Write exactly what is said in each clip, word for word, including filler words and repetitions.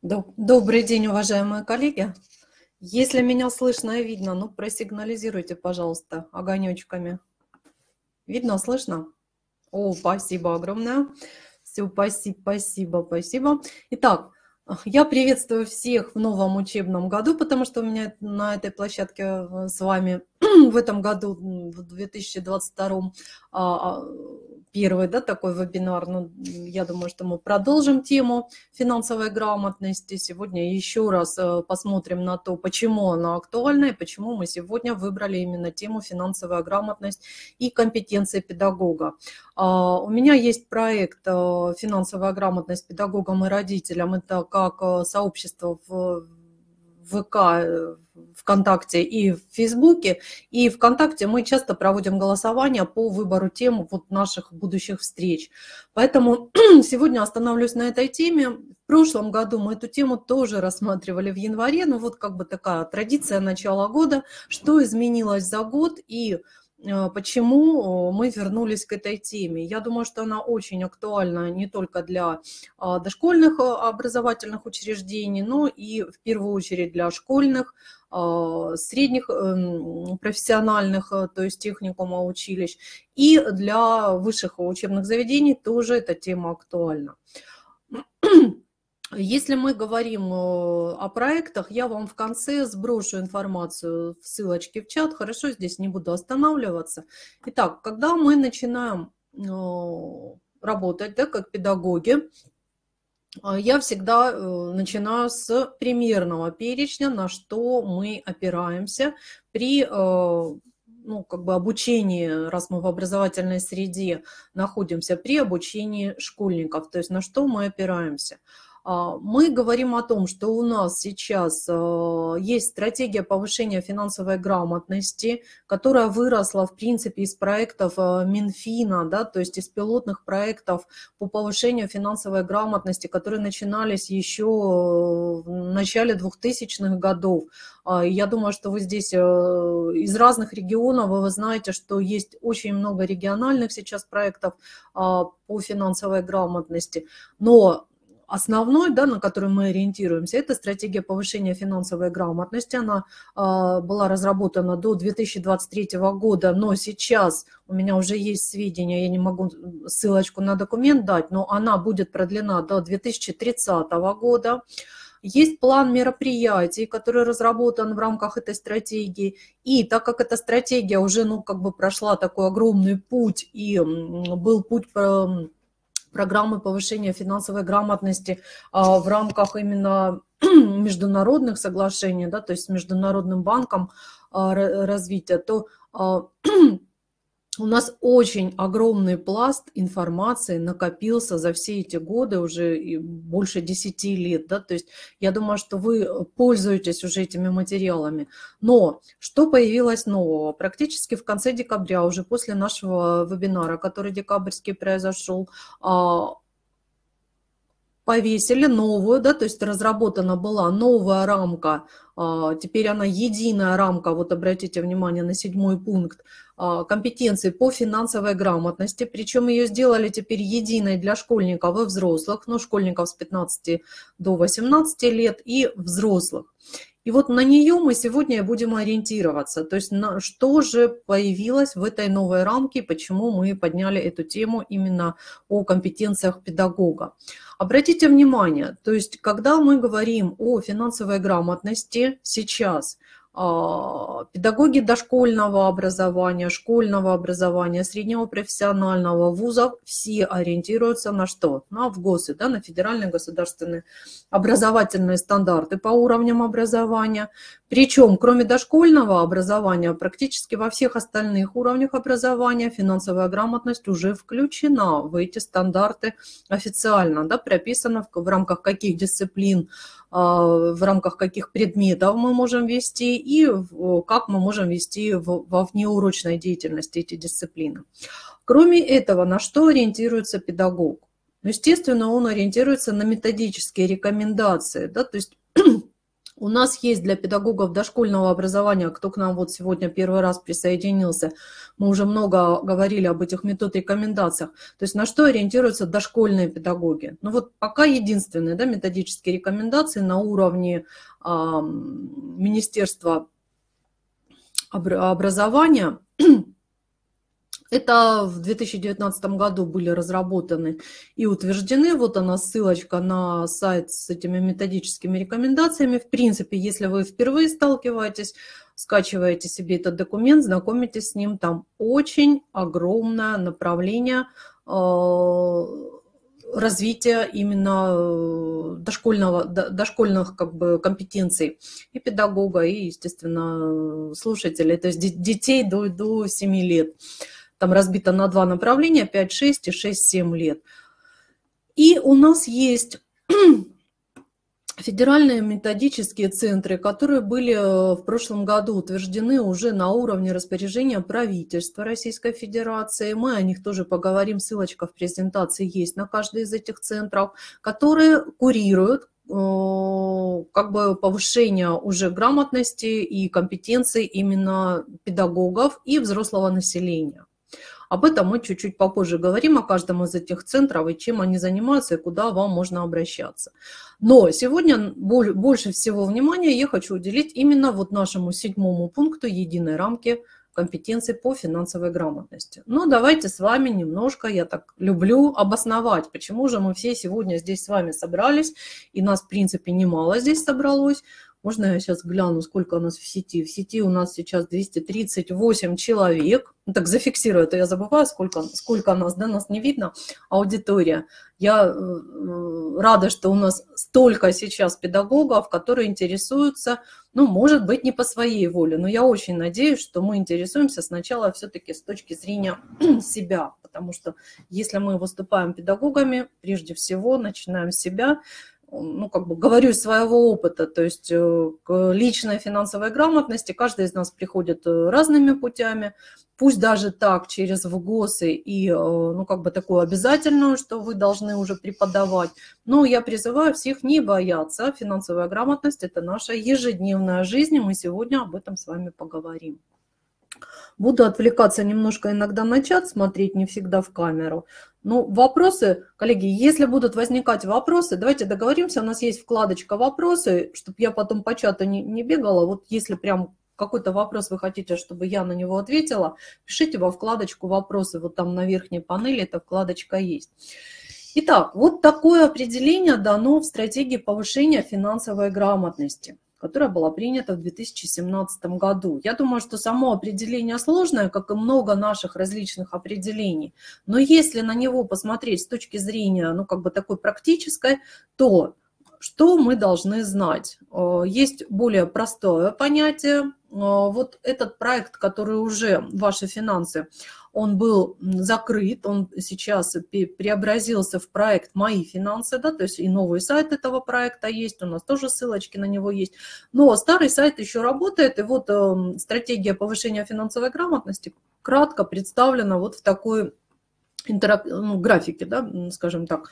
Доб- Добрый день, уважаемые коллеги. Если меня слышно и видно, ну просигнализируйте, пожалуйста, огонечками. Видно, слышно? О, спасибо огромное. Все, спасибо, спасибо, спасибо. Итак, я приветствую всех в новом учебном году, потому что у меня на этой площадке э, с вами в этом году, м, в две тысячи двадцать втором, а, а, первый, да, такой вебинар. Ну, я думаю, что мы продолжим тему финансовой грамотности. Сегодня еще раз э, посмотрим на то, почему она актуальна и почему мы сегодня выбрали именно тему финансовая грамотность и компетенции педагога. А, У меня есть проект э, «Финансовая грамотность педагогам и родителям». Это как э, сообщество в ВК, э, ВКонтакте и в Фейсбуке. И ВКонтакте мы часто проводим голосование по выбору тем вот наших будущих встреч. Поэтому сегодня остановлюсь на этой теме. В прошлом году мы эту тему тоже рассматривали в январе. Ну вот как бы такая традиция начала года. Что изменилось за год и почему мы вернулись к этой теме. Я думаю, что она очень актуальна не только для дошкольных образовательных учреждений, но и в первую очередь для школьных, средних профессиональных, то есть техникума, училищ, и для высших учебных заведений тоже эта тема актуальна. Если мы говорим о проектах, я вам в конце сброшу информацию в ссылочке в чат. Хорошо, здесь не буду останавливаться. Итак, когда мы начинаем работать, да, как педагоги, я всегда начинаю с примерного перечня, на что мы опираемся при ну, как бы обучении, раз мы в образовательной среде находимся, при обучении школьников, то есть на что мы опираемся. Мы говорим о том, что у нас сейчас есть стратегия повышения финансовой грамотности, которая выросла, в принципе, из проектов Минфина, да, то есть из пилотных проектов по повышению финансовой грамотности, которые начинались еще в начале двухтысячных годов. Я думаю, что вы здесь из разных регионов, вы знаете, что есть очень много региональных сейчас проектов по финансовой грамотности, но основной, да, на который мы ориентируемся, это стратегия повышения финансовой грамотности. Она э, была разработана до две тысячи двадцать третьего года, но сейчас у меня уже есть сведения, я не могу ссылочку на документ дать, но она будет продлена до две тысячи тридцатого года. Есть план мероприятий, который разработан в рамках этой стратегии. И так как эта стратегия уже, ну, как бы прошла такой огромный путь, и был путь по программы повышения финансовой грамотности а, в рамках именно международных соглашений, да, то есть с Международным банком а, развития, то а, у нас очень огромный пласт информации накопился за все эти годы, уже больше десяти лет, да, то есть я думаю, что вы пользуетесь уже этими материалами. Но что появилось нового? Практически в конце декабря, уже после нашего вебинара, который декабрьский произошел, повесили новую, да, то есть разработана была новая рамка, теперь она единая рамка, вот обратите внимание на седьмой пункт, компетенции по финансовой грамотности, причем ее сделали теперь единой для школьников и взрослых, ну, школьников с пятнадцати до восемнадцати лет и взрослых. И вот на нее мы сегодня будем ориентироваться, то есть на что же появилось в этой новой рамке, почему мы подняли эту тему именно о компетенциях педагога. Обратите внимание, то есть когда мы говорим о финансовой грамотности сейчас, педагоги дошкольного образования, школьного образования, среднего профессионального, вузов, все ориентируются на что? На ВГОСы, да, на федеральные государственные образовательные стандарты по уровням образования. Причем, кроме дошкольного образования, практически во всех остальных уровнях образования финансовая грамотность уже включена в эти стандарты официально, да, прописано в, в рамках каких дисциплин, в рамках каких предметов мы можем вести и как мы можем вести во внеурочной деятельности эти дисциплины. Кроме этого, на что ориентируется педагог? Естественно, он ориентируется на методические рекомендации, да, то есть У нас есть для педагогов дошкольного образования, кто к нам вот сегодня первый раз присоединился, мы уже много говорили об этих метод-рекомендациях, то есть на что ориентируются дошкольные педагоги. Ну вот пока единственные, да, методические рекомендации на уровне э, Министерства образования. Это в две тысячи девятнадцатом году были разработаны и утверждены. Вот она, ссылочка на сайт с этими методическими рекомендациями. В принципе, если вы впервые сталкиваетесь, скачиваете себе этот документ, знакомитесь с ним, там очень огромное направление развития именно дошкольного, дошкольных как бы компетенций и педагога, и, естественно, слушателей, то есть детей до, до семи лет. Там разбито на два направления, пять-шесть и шесть-семь лет. И у нас есть федеральные методические центры, которые были в прошлом году утверждены уже на уровне распоряжения правительства Российской Федерации. Мы о них тоже поговорим, ссылочка в презентации есть на каждый из этих центров, которые курируют как бы повышение уже грамотности и компетенций именно педагогов и взрослого населения. Об этом мы чуть-чуть попозже говорим, о каждом из этих центров, и чем они занимаются, и куда вам можно обращаться. Но сегодня больше всего внимания я хочу уделить именно вот нашему седьмому пункту единой рамки компетенций по финансовой грамотности. Но давайте с вами немножко, я так люблю обосновать, почему же мы все сегодня здесь с вами собрались, и нас, в принципе, немало здесь собралось. Можно я сейчас гляну, сколько у нас в сети? В сети у нас сейчас двести тридцать восемь человек. Ну, так зафиксирую, это я забываю, сколько, сколько нас, да, нас не видно, аудитория. Я э, рада, что у нас столько сейчас педагогов, которые интересуются, ну, может быть, не по своей воле, но я очень надеюсь, что мы интересуемся сначала все-таки с точки зрения себя, потому что если мы выступаем педагогами, прежде всего начинаем с себя, ну, как бы говорю из своего опыта, то есть к личной финансовой грамотности каждый из нас приходит разными путями, пусть даже так, через ВГОСы и, ну, как бы такую обязательную, что вы должны уже преподавать, но я призываю всех не бояться, финансовая грамотность – это наша ежедневная жизнь, и мы сегодня об этом с вами поговорим. Буду отвлекаться немножко иногда на чат, смотреть не всегда в камеру. Ну, вопросы, коллеги, если будут возникать вопросы, давайте договоримся, у нас есть вкладочка «Вопросы», чтобы я потом по чату не, не бегала. Вот если прям какой-то вопрос вы хотите, чтобы я на него ответила, пишите во вкладочку «Вопросы», вот там на верхней панели эта вкладочка есть. Итак, вот такое определение дано в стратегии повышения финансовой грамотности, которая была принята в две тысячи семнадцатом году. Я думаю, что само определение сложное, как и много наших различных определений, но если на него посмотреть с точки зрения, ну, как бы такой практической, то что мы должны знать? Есть более простое понятие. Вот этот проект, который уже ваши финансы, он был закрыт, он сейчас преобразился в проект «Мои финансы», да, то есть и новый сайт этого проекта есть, у нас тоже ссылочки на него есть, но старый сайт еще работает, и вот э, стратегия повышения финансовой грамотности кратко представлена вот в такой интерак... ну, графике, да, скажем так.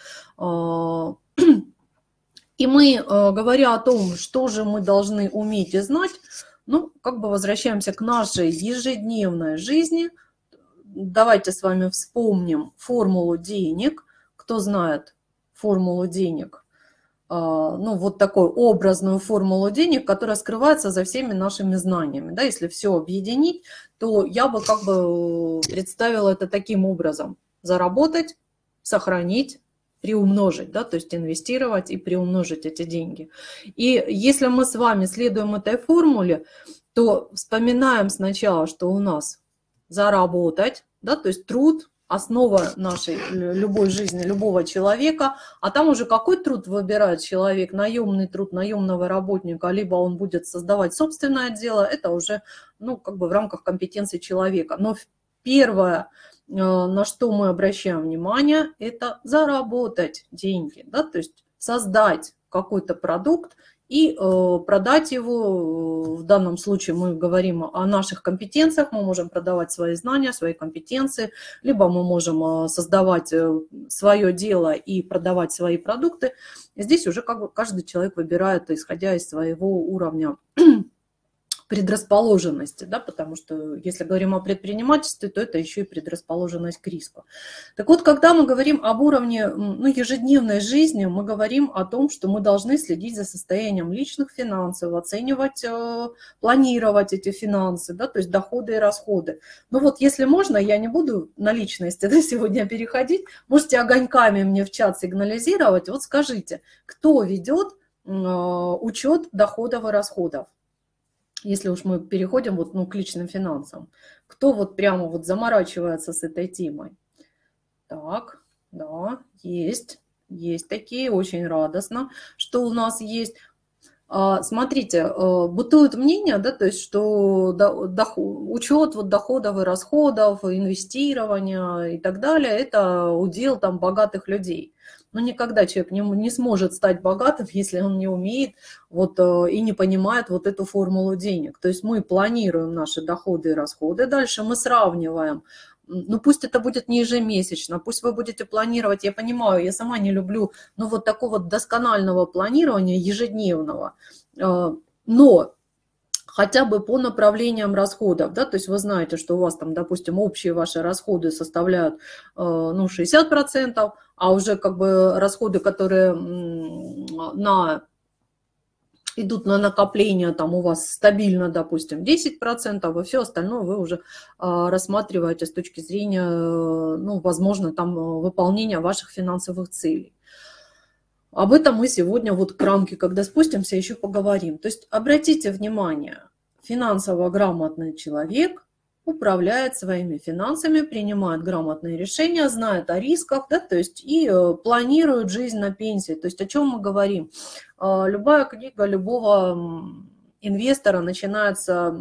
И мы, говоря о том, что же мы должны уметь и знать, ну, как бы возвращаемся к нашей ежедневной жизни. Давайте с вами вспомним формулу денег. Кто знает формулу денег? Ну, вот такую образную формулу денег, которая скрывается за всеми нашими знаниями. Да, если все объединить, то я бы как бы представила это таким образом. Заработать, сохранить, приумножить, да, то есть инвестировать и приумножить эти деньги. И если мы с вами следуем этой формуле, то вспоминаем сначала, что у нас заработать, да, то есть труд, основа нашей любой жизни, любого человека, а там уже какой труд выбирает человек, наемный труд наемного работника, либо он будет создавать собственное дело, это уже, ну, как бы в рамках компетенции человека. Но первое, на что мы обращаем внимание, это заработать деньги, да, то есть создать какой-то продукт и э, продать его. В данном случае мы говорим о наших компетенциях, мы можем продавать свои знания, свои компетенции, либо мы можем создавать свое дело и продавать свои продукты. Здесь уже как бы каждый человек выбирает, исходя из своего уровня предрасположенности, да, потому что если говорим о предпринимательстве, то это еще и предрасположенность к риску. Так вот, когда мы говорим об уровне, ну, ежедневной жизни, мы говорим о том, что мы должны следить за состоянием личных финансов, оценивать, планировать эти финансы, да, то есть доходы и расходы. Ну вот, если можно, я не буду на личности, да, сегодня переходить, можете огоньками мне в чат сигнализировать. Вот скажите, кто ведет учет доходов и расходов? Если уж мы переходим вот, ну, к личным финансам. Кто вот прямо вот заморачивается с этой темой? Так, да, есть, есть такие, очень радостно, что у нас есть. Смотрите, бытует мнение, да, то есть, что доход, учет вот доходов и расходов, инвестирования и так далее, это удел там богатых людей. Но никогда человек не, не сможет стать богатым, если он не умеет вот, и не понимает вот эту формулу денег. То есть мы планируем наши доходы и расходы, дальше мы сравниваем. Ну пусть это будет не ежемесячно, пусть вы будете планировать, я понимаю, я сама не люблю, ну вот такого досконального планирования ежедневного, но хотя бы по направлениям расходов, да, то есть вы знаете, что у вас там, допустим, общие ваши расходы составляют, ну, шестьдесят процентов, а уже как бы расходы, которые на, идут на накопление, там у вас стабильно, допустим, десять процентов, и все остальное вы уже рассматриваете с точки зрения, ну, возможно, там выполнения ваших финансовых целей. Об этом мы сегодня вот к рамке, когда спустимся, еще поговорим. То есть обратите внимание, финансово грамотный человек управляет своими финансами, принимает грамотные решения, знает о рисках, да, то есть и планирует жизнь на пенсии. То есть о чем мы говорим? Любая книга любого инвестора начинается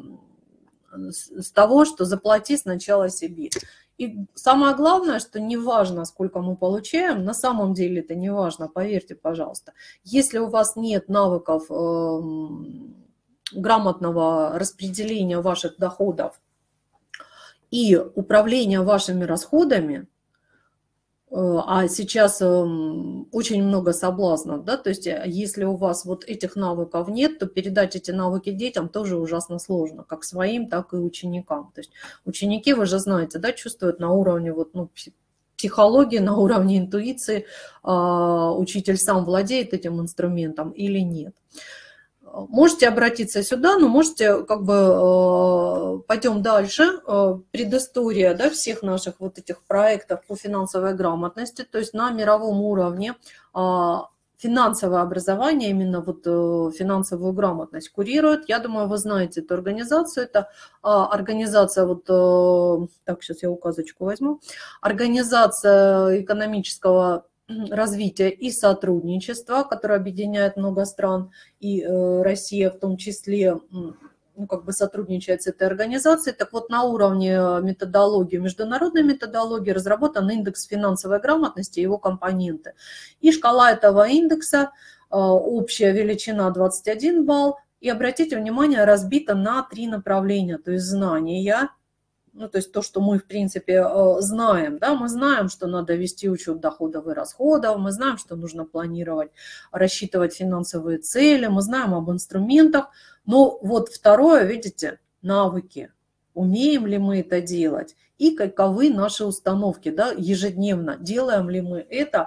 с того, что заплати сначала себе. И самое главное, что не важно, сколько мы получаем, на самом деле это не важно, поверьте, пожалуйста. Если у вас нет навыков э, грамотного распределения ваших доходов и управления вашими расходами, а сейчас очень много соблазнов, да, то есть если у вас вот этих навыков нет, то передать эти навыки детям тоже ужасно сложно, как своим, так и ученикам. То есть ученики, вы же знаете, да, чувствуют на уровне вот, ну, психологии, на уровне интуиции, учитель сам владеет этим инструментом или нет. Можете обратиться сюда, но можете, как бы, пойдем дальше. Предыстория, да, всех наших вот этих проектов по финансовой грамотности, то есть на мировом уровне финансовое образование, именно вот финансовую грамотность курирует. Я думаю, вы знаете эту организацию. Это организация, вот, так, сейчас я указочку возьму, Организация экономического развития и сотрудничества, которое объединяет много стран, и Россия в том числе, ну, как бы сотрудничает с этой организацией. Так вот, на уровне методологии, международной методологии разработан индекс финансовой грамотности и его компоненты. И шкала этого индекса, общая величина двадцать один балл, и, обратите внимание, разбита на три направления, то есть знания, ну, то есть то, что мы, в принципе, знаем, да, мы знаем, что надо вести учет доходов и расходов, мы знаем, что нужно планировать, рассчитывать финансовые цели, мы знаем об инструментах, но вот второе, видите, навыки, умеем ли мы это делать и каковы наши установки, да, ежедневно, делаем ли мы это,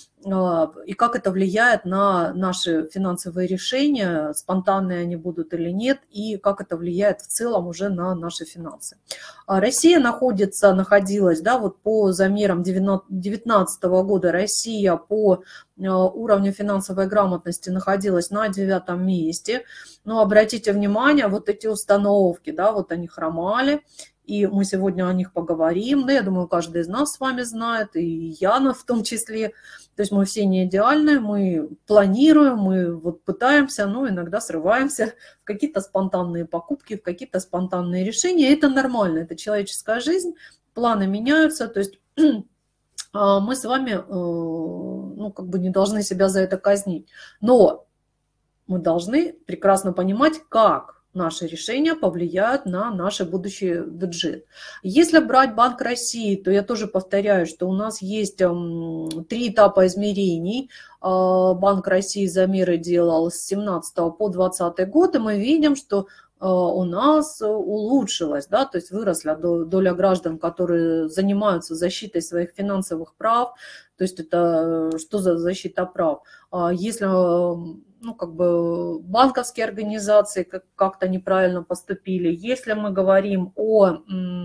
и как это влияет на наши финансовые решения, спонтанные они будут или нет, и как это влияет в целом уже на наши финансы. Россия находится, находилась, да, вот по замерам две тысячи девятнадцатого года, Россия по уровню финансовой грамотности находилась на девятом месте. Но обратите внимание, вот эти установки, да, вот они хромали. И мы сегодня о них поговорим. Да, я думаю, каждый из нас с вами знает, и Яна в том числе. То есть мы все не идеальны, мы планируем, мы вот пытаемся, но иногда срываемся в какие-то спонтанные покупки, в какие-то спонтанные решения. Это нормально, это человеческая жизнь, планы меняются. То есть мы с вами, ну, как бы не должны себя за это казнить. Но мы должны прекрасно понимать, как наши решения повлияют на наш будущий бюджет. Если брать Банк России, то я тоже повторяю, что у нас есть три этапа измерений. Банк России замеры делал с семнадцатого по двадцатый год, и мы видим, что у нас улучшилась, да, то есть выросла доля граждан, которые занимаются защитой своих финансовых прав. То есть это что за защита прав? Если, ну, как бы банковские организации как-то неправильно поступили, если мы говорим о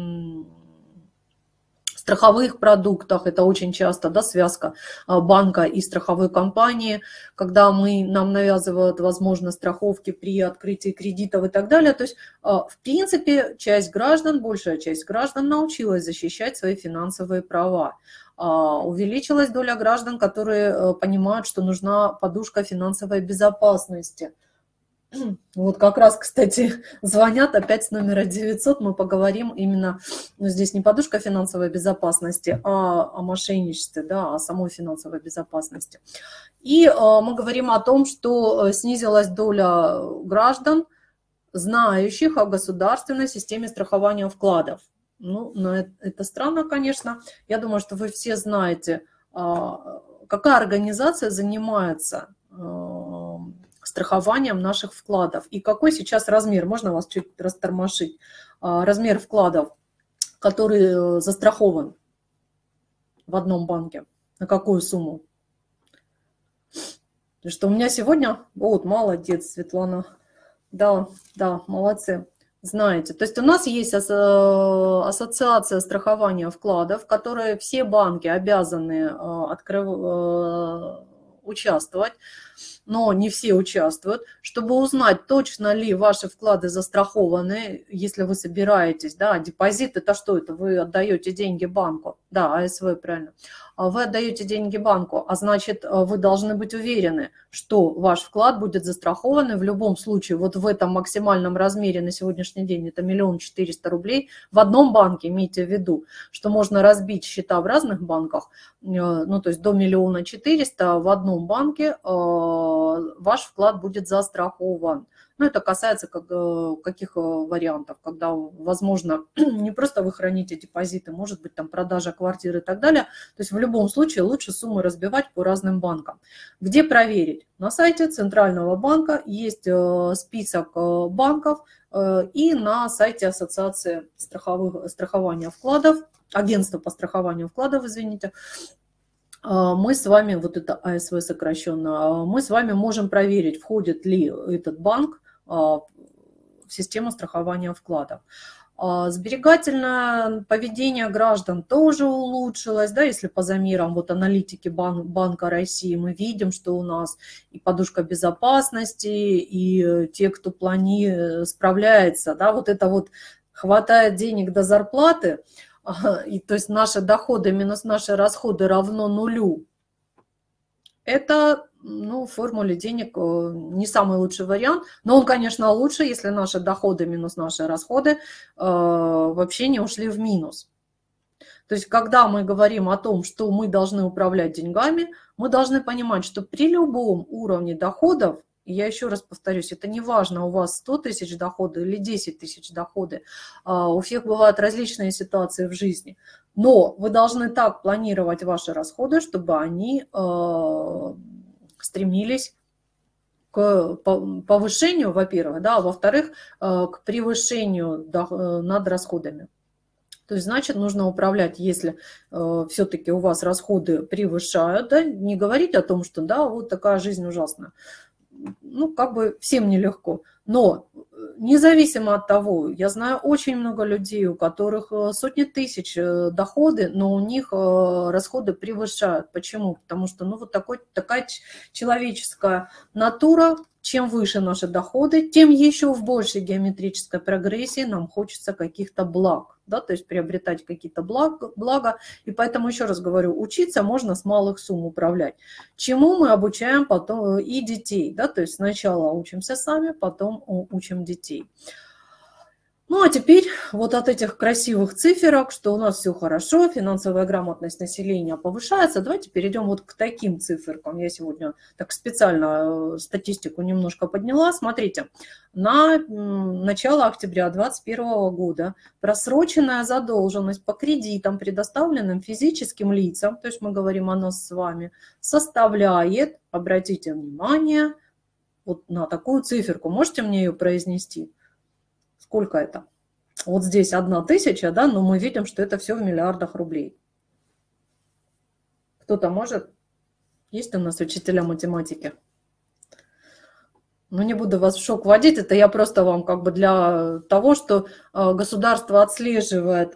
страховых продуктах, это очень часто, да, связка банка и страховой компании, когда мы, нам навязывают возможность страховки при открытии кредитов и так далее. То есть, в принципе, часть граждан, большая часть граждан научилась защищать свои финансовые права. Увеличилась доля граждан, которые понимают, что нужна подушка финансовой безопасности. Вот как раз, кстати, звонят опять с номера девятьсот, мы поговорим именно, ну, здесь не подушка финансовой безопасности, а о мошенничестве, да, о самой финансовой безопасности. И э, мы говорим о том, что снизилась доля граждан, знающих о государственной системе страхования вкладов. Ну, но это, это странно, конечно. Я думаю, что вы все знаете, э, какая организация занимается э, страхованием наших вкладов. И какой сейчас размер, можно вас чуть растормошить, размер вкладов, который застрахован в одном банке, на какую сумму? Что у меня сегодня, вот, молодец, Светлана, да, да, молодцы, знаете. То есть у нас есть ассоциация страхования вкладов, в которой все банки обязаны открывать, участвовать, но не все участвуют, чтобы узнать, точно ли ваши вклады застрахованы, если вы собираетесь, да, депозит, это что это? Вы отдаете деньги банку, да, АСВ, правильно, вы отдаете деньги банку, а значит, вы должны быть уверены, что ваш вклад будет застрахован, и в любом случае, вот в этом максимальном размере на сегодняшний день, это миллион четыреста рублей, в одном банке, имейте в виду, что можно разбить счета в разных банках, ну, то есть до миллиона четыреста в одном банке ваш вклад будет застрахован. Ну, это касается как, каких вариантов, когда, возможно, не просто вы храните депозиты, может быть, там продажа квартиры и так далее. То есть в любом случае лучше суммы разбивать по разным банкам. Где проверить? На сайте Центрального банка есть список банков, и на сайте Ассоциации страховых, страхования вкладов, агентства по страхованию вкладов, извините, мы с вами, вот это АСВ сокращенно, мы с вами можем проверить, входит ли этот банк в систему страхования вкладов. Сберегательное поведение граждан тоже улучшилось, да, если по замерам вот аналитики бан, Банка России мы видим, что у нас и подушка безопасности, и те, кто планирует, справляется, да, вот это вот хватает денег до зарплаты, и, то есть наши доходы минус наши расходы равно нулю. Это, ну, в формуле денег не самый лучший вариант, но он, конечно, лучше, если наши доходы минус наши расходы э, вообще не ушли в минус. То есть, когда мы говорим о том, что мы должны управлять деньгами, мы должны понимать, что при любом уровне доходов, и я еще раз повторюсь, это не важно, у вас сто тысяч дохода или десять тысяч дохода, у всех бывают различные ситуации в жизни, но вы должны так планировать ваши расходы, чтобы они стремились к повышению, во-первых, да, а во-вторых, к превышению над расходами. То есть, значит, нужно управлять, если э, все-таки у вас расходы превышают, да, не говорить о том, что да, вот такая жизнь ужасная. Ну, как бы всем нелегко. Но независимо от того, я знаю очень много людей, у которых сотни тысяч доходы, но у них расходы превышают. Почему? Потому что, ну, вот такой, такая человеческая натура. Чем выше наши доходы, тем еще в большей геометрической прогрессии нам хочется каких-то благ, да, то есть приобретать какие-то блага, блага. И поэтому еще раз говорю, учиться можно с малых сумм управлять. Чему мы обучаем потом и детей, да, то есть сначала учимся сами, потом учим детей. Ну, а теперь вот от этих красивых циферок, что у нас все хорошо, финансовая грамотность населения повышается, давайте перейдем вот к таким циферкам. Я сегодня так специально статистику немножко подняла. Смотрите, на начало октября две тысячи двадцать первого года просроченная задолженность по кредитам, предоставленным физическим лицам, то есть мы говорим о нас с вами, составляет, обратите внимание, вот на такую циферку. Можете мне ее произнести? Сколько это? Вот здесь одна тысяча, да, но мы видим, что это все в миллиардах рублей. Кто-то может? Есть у нас учителя математики? Ну, не буду вас в шок вводить, это я просто вам как бы для того, что государство отслеживает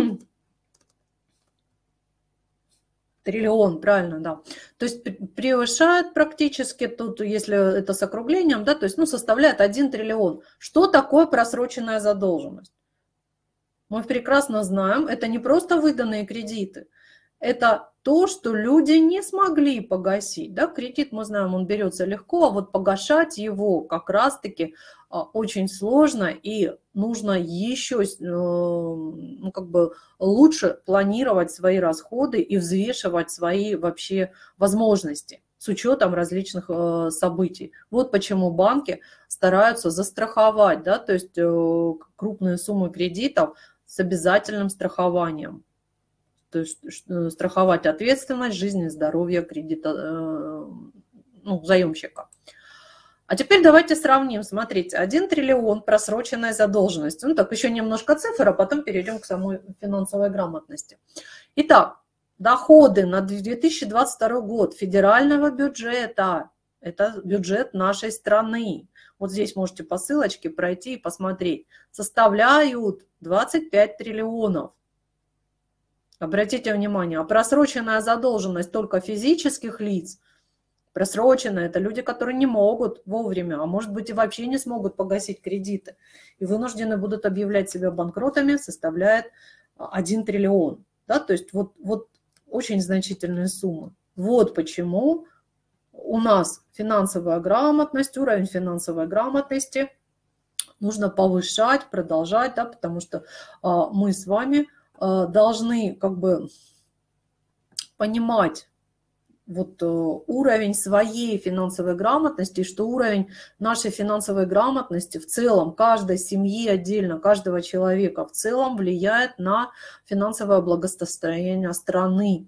триллион, правильно, да. То есть превышает практически, тут, если это с округлением, да, то есть, ну, составляет один триллион. Что такое просроченная задолженность? Мы прекрасно знаем, это не просто выданные кредиты, это то, что люди не смогли погасить. Да? Кредит, мы знаем, он берется легко, а вот погашать его как раз-таки очень сложно, и нужно еще ну, как бы лучше планировать свои расходы и взвешивать свои вообще возможности с учетом различных событий. Вот почему банки стараются застраховать, да, то есть крупные суммы кредитов с обязательным страхованием. То есть страховать ответственность, жизнь и здоровье кредита, ну, заемщика. А теперь давайте сравним. Смотрите, один триллион просроченная задолженность. Ну так, еще немножко цифр, а потом перейдем к самой финансовой грамотности. Итак, доходы на две тысячи двадцать второй год федерального бюджета, это бюджет нашей страны, вот здесь можете по ссылочке пройти и посмотреть, составляют двадцать пять триллионов. Обратите внимание, а просроченная задолженность только физических лиц, просроченная, это люди, которые не могут вовремя, а может быть и вообще не смогут погасить кредиты, и вынуждены будут объявлять себя банкротами, составляет один триллион. Да? То есть вот, вот очень значительные суммы. Вот почему у нас финансовая грамотность, уровень финансовой грамотности нужно повышать, продолжать, да, потому что а, мы с вами а, должны как бы понимать вот уровень своей финансовой грамотности, что уровень нашей финансовой грамотности в целом, каждой семьи отдельно, каждого человека в целом влияет на финансовое благосостояние страны,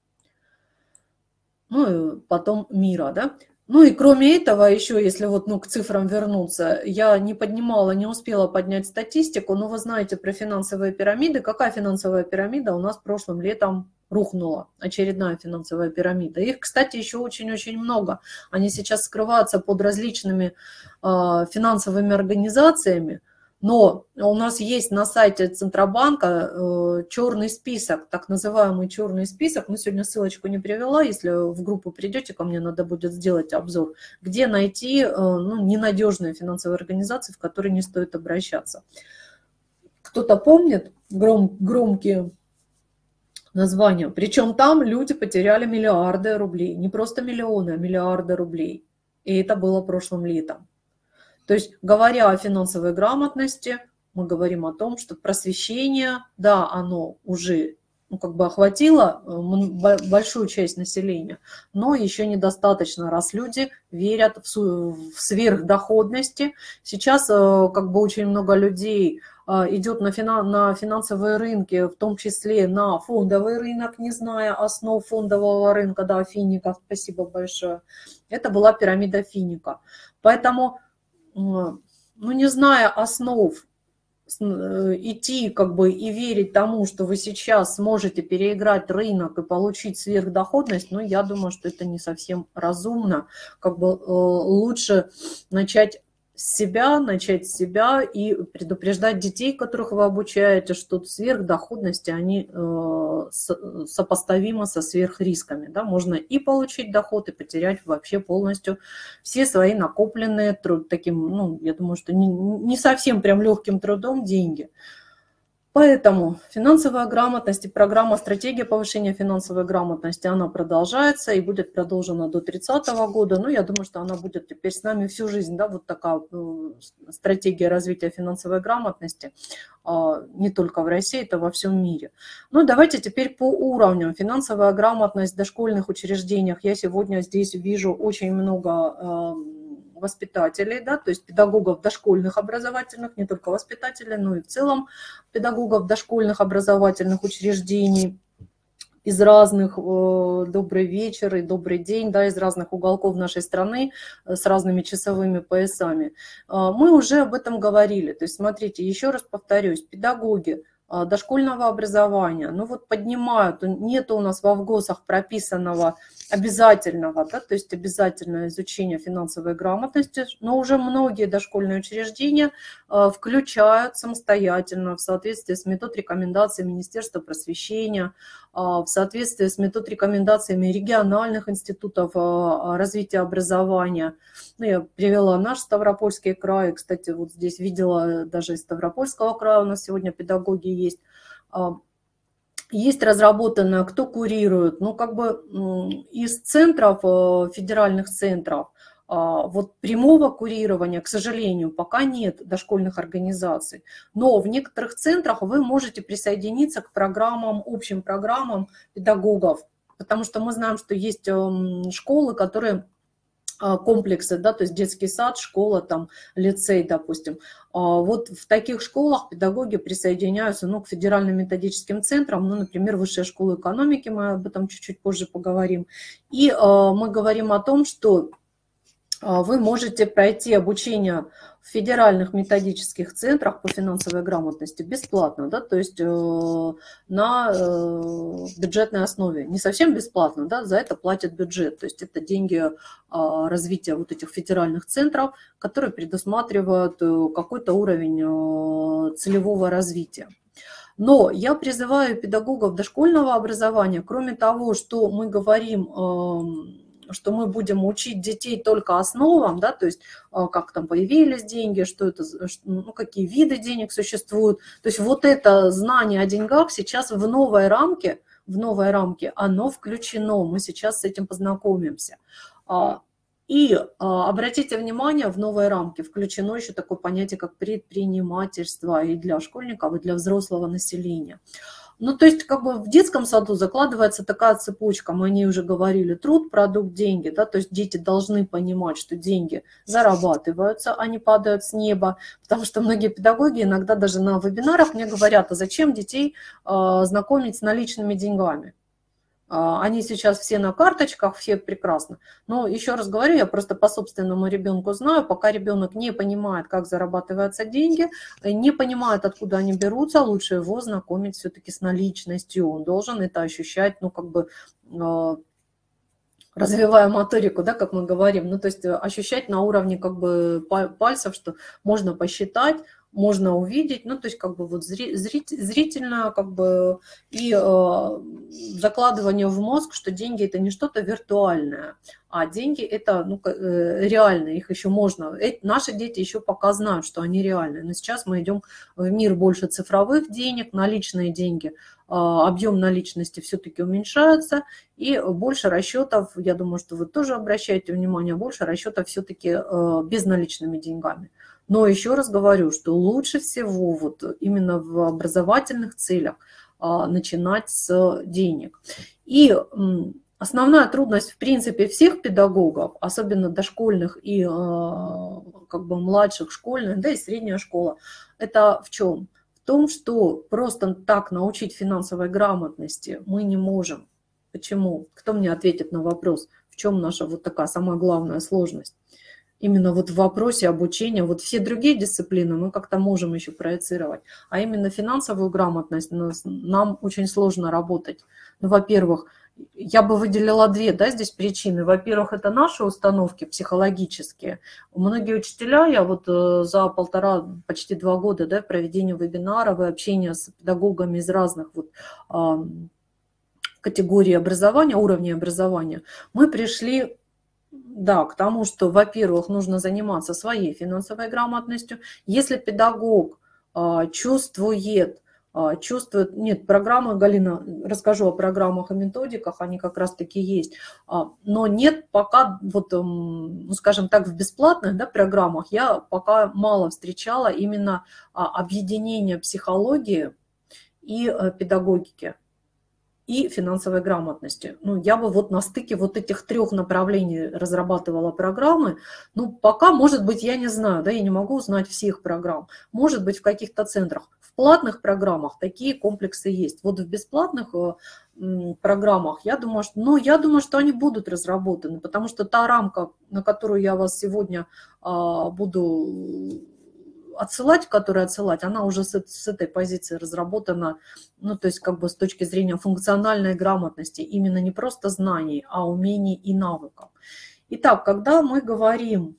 ну и потом мира, да. Ну и кроме этого, еще если вот ну, к цифрам вернуться, я не поднимала, не успела поднять статистику, но вы знаете про финансовые пирамиды. Какая финансовая пирамида у нас прошлым летом рухнула? Очередная финансовая пирамида. Их, кстати, еще очень-очень много. Они сейчас скрываются под различными э, финансовыми организациями. Но у нас есть на сайте Центробанка э, черный список, так называемый черный список. Мы сегодня ссылочку не привела, если в группу придете, ко мне надо будет сделать обзор, где найти э, ну, ненадежные финансовые организации, в которые не стоит обращаться. Кто-то помнит гром, громкие названия? Причем там люди потеряли миллиарды рублей, не просто миллионы, а миллиарды рублей. И это было прошлым летом. То есть, говоря о финансовой грамотности, мы говорим о том, что просвещение, да, оно уже ну, как бы охватило большую часть населения, но еще недостаточно, раз люди верят в сверхдоходности. Сейчас как бы очень много людей идет на, финан, на финансовые рынки, в том числе на фондовый рынок, не зная основ фондового рынка, да, Финика, спасибо большое. Это была пирамида Финика. Поэтому ну, не зная основ, идти как бы и верить тому, что вы сейчас сможете переиграть рынок и получить сверхдоходность, но я думаю, что это не совсем разумно. Как бы лучше начать с себя, начать с себя и предупреждать детей, которых вы обучаете, что сверхдоходности, они сопоставимы со сверхрисками. Да? Можно и получить доход, и потерять вообще полностью все свои накопленные труд, таким, ну, я думаю, что не, не совсем прям легким трудом деньги. Поэтому финансовая грамотность и программа «Стратегия повышения финансовой грамотности», она продолжается и будет продолжена до тридцатого года. Но я думаю, что она будет теперь с нами всю жизнь, да, вот такая стратегия развития финансовой грамотности, не только в России, это во всем мире. Ну, давайте теперь по уровням. Финансовая грамотность в дошкольных учреждениях. Я сегодня здесь вижу очень много воспитателей, да, то есть педагогов дошкольных образовательных, не только воспитателей, но и в целом педагогов дошкольных образовательных учреждений из разных, добрый вечер и добрый день, да, из разных уголков нашей страны с разными часовыми поясами. Мы уже об этом говорили, то есть смотрите, еще раз повторюсь, педагоги дошкольного образования, ну вот поднимают, нет у нас во ВГОСах прописанного обязательного, да, то есть обязательное изучение финансовой грамотности, но уже многие дошкольные учреждения включают самостоятельно в соответствии с метод рекомендаций Министерства просвещения, в соответствии с метод рекомендациями региональных институтов развития образования. Ну, я привела наш Ставропольский край, кстати, вот здесь видела даже из Ставропольского края у нас сегодня педагоги есть. Есть разработано, кто курирует, ну как бы из центров, федеральных центров, вот прямого курирования, к сожалению, пока нет дошкольных организаций. Но в некоторых центрах вы можете присоединиться к программам, общим программам педагогов, потому что мы знаем, что есть школы, которые комплексы, да, то есть детский сад, школа, там, лицей, допустим. Вот в таких школах педагоги присоединяются, ну, к федеральным методическим центрам, ну, например, Высшая школа экономики, мы об этом чуть-чуть позже поговорим. И мы говорим о том, что вы можете пройти обучение в федеральных методических центрах по финансовой грамотности бесплатно, да, то есть на бюджетной основе. Не совсем бесплатно, да, за это платит бюджет. То есть это деньги развития вот этих федеральных центров, которые предусматривают какой-то уровень целевого развития. Но я призываю педагогов дошкольного образования, кроме того, что мы говорим, что мы будем учить детей только основам, да, то есть как там появились деньги, что это, ну, какие виды денег существуют. То есть вот это знание о деньгах сейчас в новой рамке, в новой рамке оно включено, мы сейчас с этим познакомимся. И обратите внимание, в новой рамке включено еще такое понятие, как предпринимательство и для школьников, и для взрослого населения. Ну, то есть, как бы в детском саду закладывается такая цепочка, мы о ней уже говорили, труд, продукт, деньги, да, то есть дети должны понимать, что деньги зарабатываются, а не падают с неба, потому что многие педагоги иногда даже на вебинарах мне говорят, а зачем детей э, знакомить с наличными деньгами? Они сейчас все на карточках, все прекрасно. Но еще раз говорю, я просто по собственному ребенку знаю, пока ребенок не понимает, как зарабатываются деньги, не понимает, откуда они берутся, лучше его знакомить все-таки с наличностью. Он должен это ощущать, ну, как бы, развивая моторику, да, как мы говорим, ну, то есть ощущать на уровне, как бы, пальцев, что можно посчитать, можно увидеть, ну, то есть как бы вот зрительно, как бы, и э, закладывание в мозг, что деньги это не что-то виртуальное, а деньги это, ну, э, реальные, их еще можно, э, наши дети еще пока знают, что они реальные, но сейчас мы идем в мир больше цифровых денег, наличные деньги, э, объем наличности все-таки уменьшается, и больше расчетов, я думаю, что вы тоже обращаете внимание, больше расчетов все-таки э, безналичными деньгами. Но еще раз говорю, что лучше всего вот именно в образовательных целях а, начинать с денег. И м, основная трудность, в принципе, всех педагогов, особенно дошкольных и а, как бы младших школьных, да и средняя школа, это в чем? В том, что просто так научить финансовой грамотности мы не можем. Почему? Кто мне ответит на вопрос, в чем наша вот такая самая главная сложность? Именно вот в вопросе обучения, вот все другие дисциплины мы как-то можем еще проецировать, а именно финансовую грамотность нам очень сложно работать. Ну, во-первых, я бы выделила две, да, здесь причины. Во-первых, это наши установки психологические. Многие учителя, я вот за полтора, почти два года, да, проведения вебинаров и общения с педагогами из разных вот категорий образования, уровней образования, мы пришли, да, к тому, что, во-первых, нужно заниматься своей финансовой грамотностью. Если педагог а, чувствует а, чувствуют... Нет, программы, Галина, расскажу о программах и методиках, они как раз-таки есть. А, но нет пока, вот, м, ну, скажем так, в бесплатных, да, программах я пока мало встречала именно а, объединение психологии и э, педагогики, и финансовой грамотности. Ну, я бы вот на стыке вот этих трех направлений разрабатывала программы. Ну, пока, может быть, я не знаю, да, я не могу узнать всех программ. Может быть, в каких-то центрах. В платных программах такие комплексы есть. Вот в бесплатных э, м, программах, я думаю, что, ну, я думаю, что они будут разработаны, потому что та рамка, на которую я вас сегодня а, буду отсылать, которая отсылать, она уже с, с этой позиции разработана, ну, то есть как бы с точки зрения функциональной грамотности, именно не просто знаний, а умений и навыков. Итак, когда мы говорим,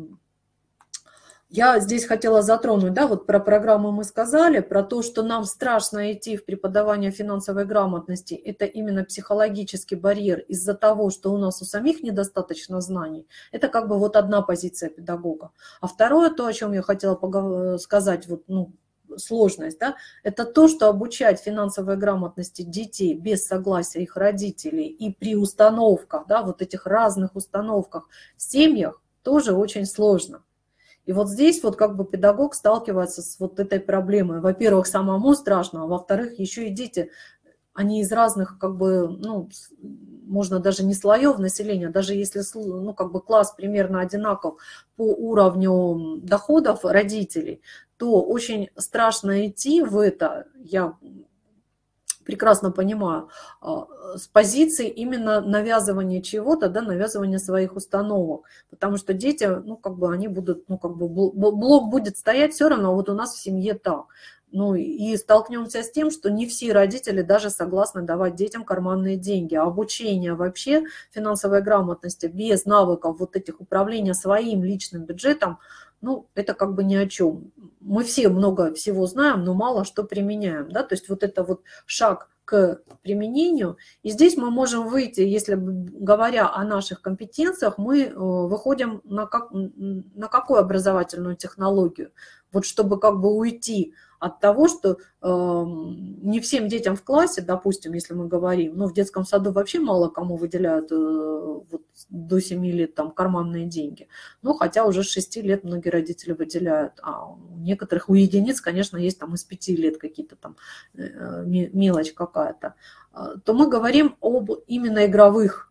я здесь хотела затронуть, да, вот про программу мы сказали, про то, что нам страшно идти в преподавание финансовой грамотности, это именно психологический барьер из-за того, что у нас у самих недостаточно знаний. Это как бы вот одна позиция педагога. А второе, то, о чем я хотела сказать, вот, ну, сложность, да, это то, что обучать финансовой грамотности детей без согласия их родителей и при установках, да, вот этих разных установках в семьях тоже очень сложно. И вот здесь вот как бы педагог сталкивается с вот этой проблемой. Во-первых, самому страшно, а во-вторых, еще и дети, они из разных, как бы, ну, можно даже не слоев населения, даже если, ну, как бы класс примерно одинаков по уровню доходов родителей, то очень страшно идти в это, я прекрасно понимаю, с позиции именно навязывания чего-то, да, навязывания своих установок, потому что дети, ну, как бы они будут, ну, как бы блок будет стоять все равно, вот у нас в семье так. Ну, и столкнемся с тем, что не все родители даже согласны давать детям карманные деньги. А обучение вообще финансовой грамотности без навыков вот этих управления своим личным бюджетом, ну, это как бы ни о чем. Мы все много всего знаем, но мало что применяем, да, то есть вот это вот шаг к применению. И здесь мы можем выйти, если говоря о наших компетенциях, мы выходим на, как, на какую образовательную технологию? Вот чтобы как бы уйти от того, что э, не всем детям в классе, допустим, если мы говорим, но в детском саду вообще мало кому выделяют э, вот, до семи лет там карманные деньги. Ну, хотя уже с шести лет многие родители выделяют, а у некоторых, у единиц, конечно, есть там и с пяти лет какие-то там э, мелочь какая-то. То мы говорим об именно игровых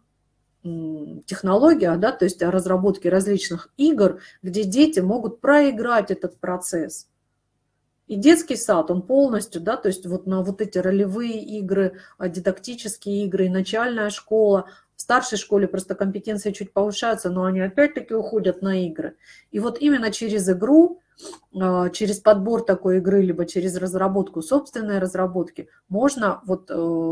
технологиях, да, то есть о разработке различных игр, где дети могут проиграть этот процесс. И детский сад, он полностью, да, то есть вот на вот эти ролевые игры, дидактические игры, и начальная школа, в старшей школе просто компетенции чуть повышаются, но они опять-таки уходят на игры. И вот именно через игру, через подбор такой игры, либо через разработку, собственной разработки, можно вот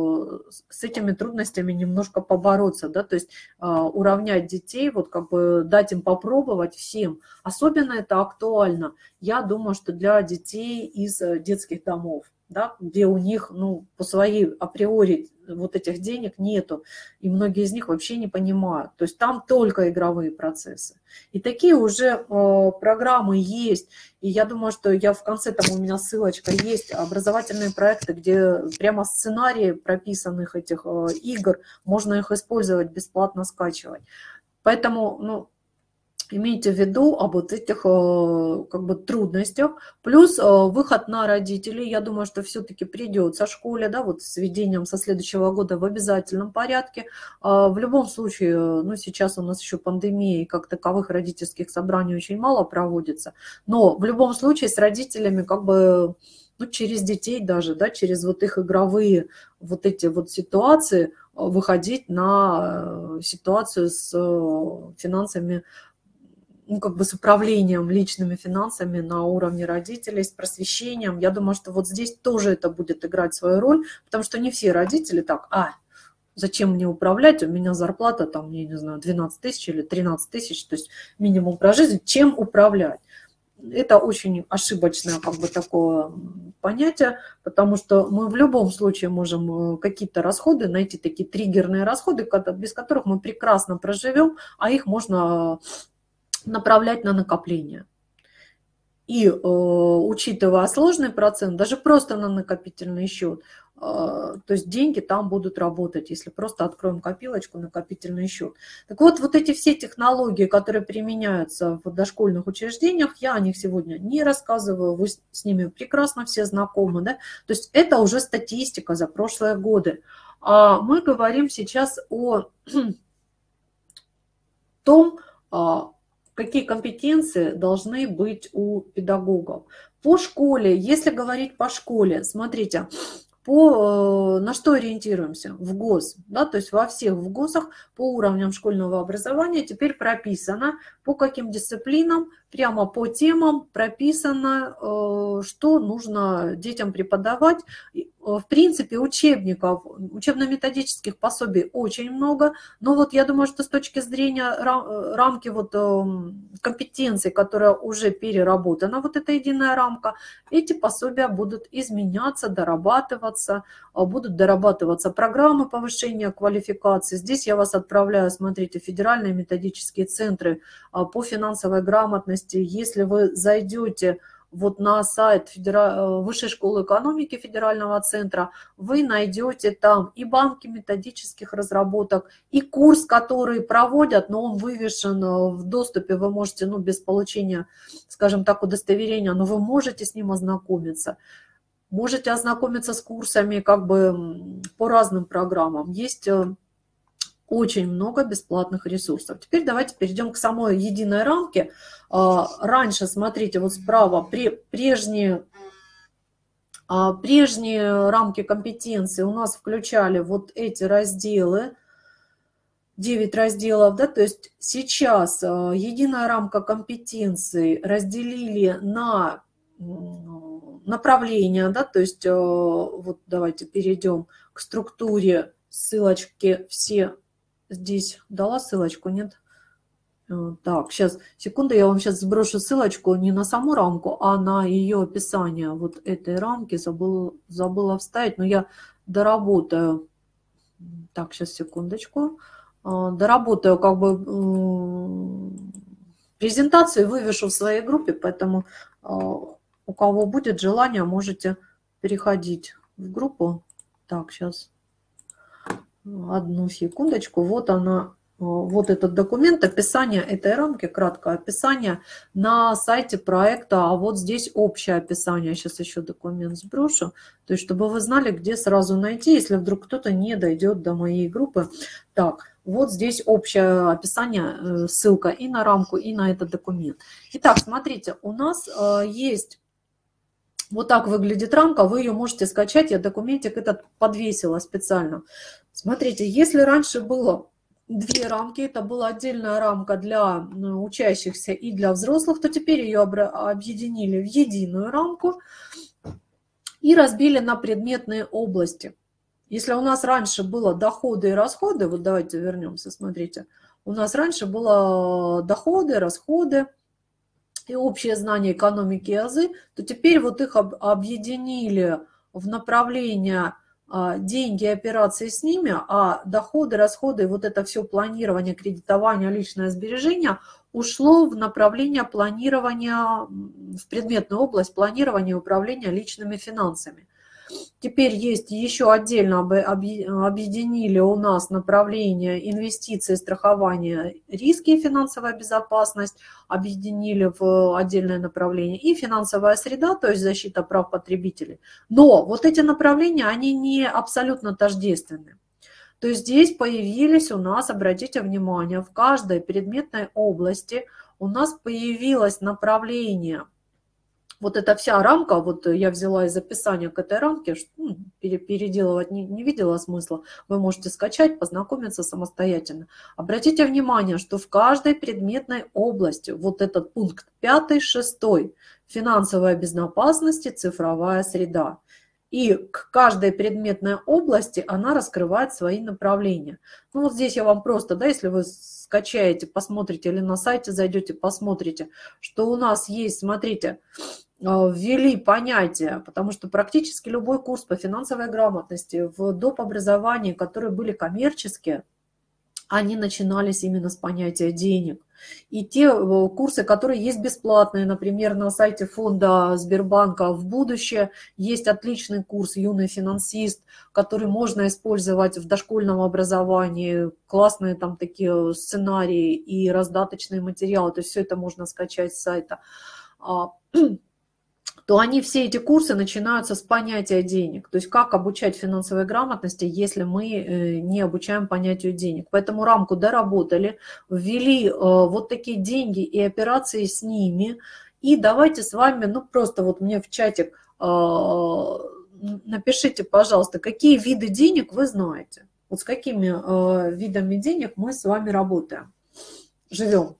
с этими трудностями немножко побороться, да, то есть уравнять детей, вот как бы дать им попробовать всем. Особенно это актуально, я думаю, что для детей из детских домов, да, где у них, ну, по своей априори вот этих денег нету, и многие из них вообще не понимают. То есть там только игровые процессы. И такие уже э, программы есть. И я думаю, что я в конце, там у меня ссылочка есть, образовательные проекты, где прямо сценарии прописанных этих э, игр, можно их использовать, бесплатно скачивать. Поэтому, ну, имейте в виду об вот этих как бы трудностях, плюс выход на родителей. Я думаю, что все-таки придется школе, да, вот с введением со следующего года в обязательном порядке. В любом случае, ну, сейчас у нас еще пандемия, и как таковых родительских собраний очень мало проводится, но в любом случае с родителями как бы, ну, через детей даже, да, через вот их игровые вот эти вот ситуации выходить на ситуацию с финансами, ну, как бы с управлением личными финансами на уровне родителей, с просвещением. Я думаю, что вот здесь тоже это будет играть свою роль, потому что не все родители так, а, зачем мне управлять, у меня зарплата там, я не знаю, двенадцать тысяч или тринадцать тысяч, то есть минимум про жизнь, чем управлять? Это очень ошибочное как бы такое понятие, потому что мы в любом случае можем какие-то расходы, найти такие триггерные расходы, без которых мы прекрасно проживем, а их можно направлять на накопление. И э, учитывая сложный процент, даже просто на накопительный счет, э, то есть деньги там будут работать, если просто откроем копилочку, накопительный счет. Так вот, вот эти все технологии, которые применяются в дошкольных учреждениях, я о них сегодня не рассказываю, вы с ними прекрасно все знакомы, да? То есть это уже статистика за прошлые годы. А мы говорим сейчас о том, какие компетенции должны быть у педагогов. По школе, если говорить по школе, смотрите, по, на что ориентируемся? В ГОС, да, то есть во всех в ГОСах по уровням школьного образования теперь прописано, по каким дисциплинам, прямо по темам прописано, что нужно детям преподавать. В принципе, учебников, учебно-методических пособий очень много, но вот я думаю, что с точки зрения рамки вот компетенций, которая уже переработана, вот эта единая рамка, эти пособия будут изменяться, дорабатываться, будут дорабатываться программы повышения квалификации. Здесь я вас отправляю, смотрите, федеральные методические центры по финансовой грамотности. Если вы зайдете вот на сайт Федера... Высшей школы экономики федерального центра, вы найдете там и банки методических разработок, и курс, который проводят, но он вывешен в доступе, вы можете, ну, без получения, скажем так, удостоверения, но вы можете с ним ознакомиться. Можете ознакомиться с курсами как бы по разным программам. Есть очень много бесплатных ресурсов. Теперь давайте перейдем к самой единой рамке. Раньше, смотрите, вот справа прежние, прежние рамки компетенции у нас включали вот эти разделы, девять разделов, да, то есть сейчас единая рамка компетенций разделили на направления, да, то есть вот давайте перейдем к структуре, ссылочки все. Здесь дала ссылочку, нет? Так, сейчас, секунду, я вам сейчас сброшу ссылочку не на саму рамку, а на ее описание вот этой рамки. Забыла, забыла вставить, но я доработаю. Так, сейчас, секундочку. Доработаю как бы презентацию, вывешу в своей группе, поэтому у кого будет желание, можете переходить в группу. Так, сейчас. Одну секундочку. Вот она, вот этот документ, описание этой рамки, краткое описание на сайте проекта. А вот здесь общее описание. Сейчас еще документ сброшу. То есть, чтобы вы знали, где сразу найти, если вдруг кто-то не дойдет до моей группы. Так, вот здесь общее описание, ссылка и на рамку, и на этот документ. Итак, смотрите, у нас есть... Вот так выглядит рамка, вы ее можете скачать, я документик этот подвесила специально. Смотрите, если раньше было две рамки, это была отдельная рамка для учащихся и для взрослых, то теперь ее объединили в единую рамку и разбили на предметные области. Если у нас раньше было доходы и расходы, вот давайте вернемся, смотрите, у нас раньше было доходы, расходы, и общее знание экономики и азы, то теперь вот их объединили в направление деньги, операции с ними, а доходы, расходы, вот это все планирование, кредитование, личное сбережение ушло в направление планирования, в предметную область планирования и управления личными финансами. Теперь есть еще отдельно объединили у нас направление инвестиции, страхование, риски и финансовая безопасность, объединили в отдельное направление, и финансовая среда, то есть защита прав потребителей. Но вот эти направления, они не абсолютно тождественны. То есть здесь появились у нас, обратите внимание, в каждой предметной области у нас появилось направление. Вот эта вся рамка, вот я взяла из описания к этой рамке, ну, переделывать не, не видела смысла, вы можете скачать, познакомиться самостоятельно. Обратите внимание, что в каждой предметной области, вот этот пункт пятый, шестой, финансовая безопасность и цифровая среда. И к каждой предметной области она раскрывает свои направления. Ну вот здесь я вам просто, да, если вы скачаете, посмотрите или на сайте зайдете, посмотрите, что у нас есть, смотрите, ввели понятие, потому что практически любой курс по финансовой грамотности в доп. Образовании, которые были коммерческие, они начинались именно с понятия денег. И те курсы, которые есть бесплатные, например, на сайте фонда Сбербанка в будущее, есть отличный курс «Юный финансист», который можно использовать в дошкольном образовании, классные там такие сценарии и раздаточные материалы, то есть все это можно скачать с сайта, то они, все эти курсы начинаются с понятия денег. То есть как обучать финансовой грамотности, если мы не обучаем понятию денег. Поэтому рамку доработали, ввели вот такие деньги и операции с ними. И давайте с вами, ну просто вот мне в чатик напишите, пожалуйста, какие виды денег вы знаете. Вот с какими видами денег мы с вами работаем, живем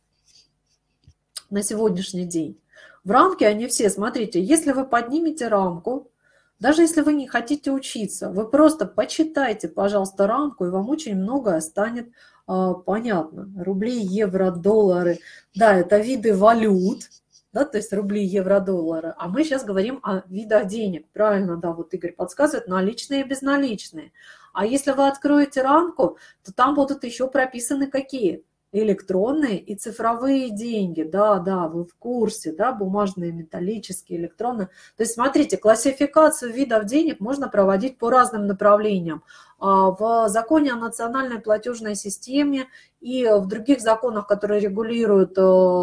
на сегодняшний день. В рамке они все, смотрите, если вы поднимете рамку, даже если вы не хотите учиться, вы просто почитайте, пожалуйста, рамку, и вам очень многое станет а, понятно. Рубли, евро, доллары, да, это виды валют, да, то есть рубли, евро, доллары. А мы сейчас говорим о видах денег, правильно, да, вот Игорь подсказывает, наличные и безналичные. А если вы откроете рамку, то там будут еще прописаны какие? Электронные и цифровые деньги, да, да, вы в курсе, да, бумажные, металлические, электронные. То есть, смотрите, классификацию видов денег можно проводить по разным направлениям. В законе о национальной платежной системе и в других законах, которые регулируют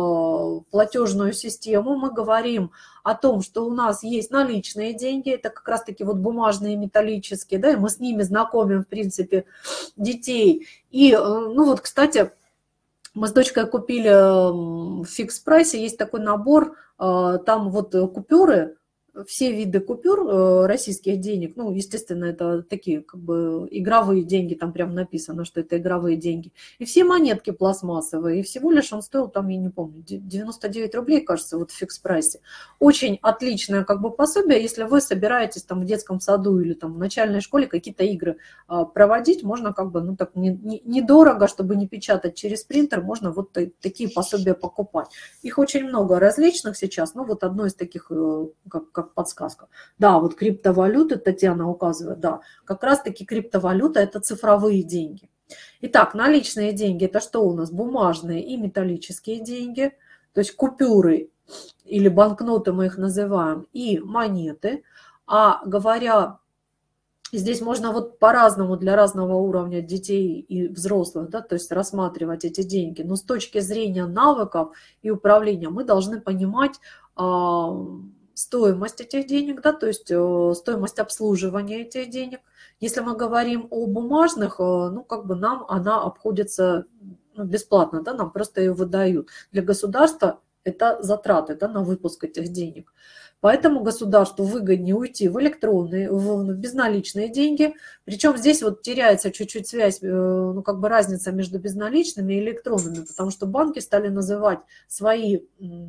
платежную систему, мы говорим о том, что у нас есть наличные деньги, это как раз-таки вот бумажные, металлические, да, и мы с ними знакомим, в принципе, детей. И, ну вот, кстати, мы с дочкой купили в фикс-прайсе, есть такой набор, там вот купюры, все виды купюр российских денег, ну, естественно, это такие как бы игровые деньги, там прям написано, что это игровые деньги. И все монетки пластмассовые, и всего лишь он стоил, там, я не помню, девяносто девять рублей, кажется, вот в фикс-прайсе. Очень отличное как бы пособие, если вы собираетесь там в детском саду или там в начальной школе какие-то игры проводить, можно как бы, ну, так недорого, не, не чтобы не печатать через принтер, можно вот такие пособия покупать. Их очень много различных сейчас, ну, вот одно из таких, как как подсказка. Да, вот криптовалюты, Татьяна указывает, да, как раз-таки криптовалюта – это цифровые деньги. Итак, наличные деньги – это что у нас? Бумажные и металлические деньги, то есть купюры или банкноты мы их называем, и монеты. А говоря, здесь можно вот по-разному для разного уровня детей и взрослых, да, то есть рассматривать эти деньги. Но с точки зрения навыков и управления мы должны понимать стоимость этих денег, да, то есть стоимость обслуживания этих денег. Если мы говорим о бумажных, ну, как бы нам она обходится, ну, бесплатно, да, нам просто ее выдают. Для государства это затраты, да, на выпуск этих денег. Поэтому государству выгоднее уйти в электронные, в безналичные деньги. Причем здесь вот теряется чуть-чуть связь, ну, как бы разница между безналичными и электронными, потому что банки стали называть свои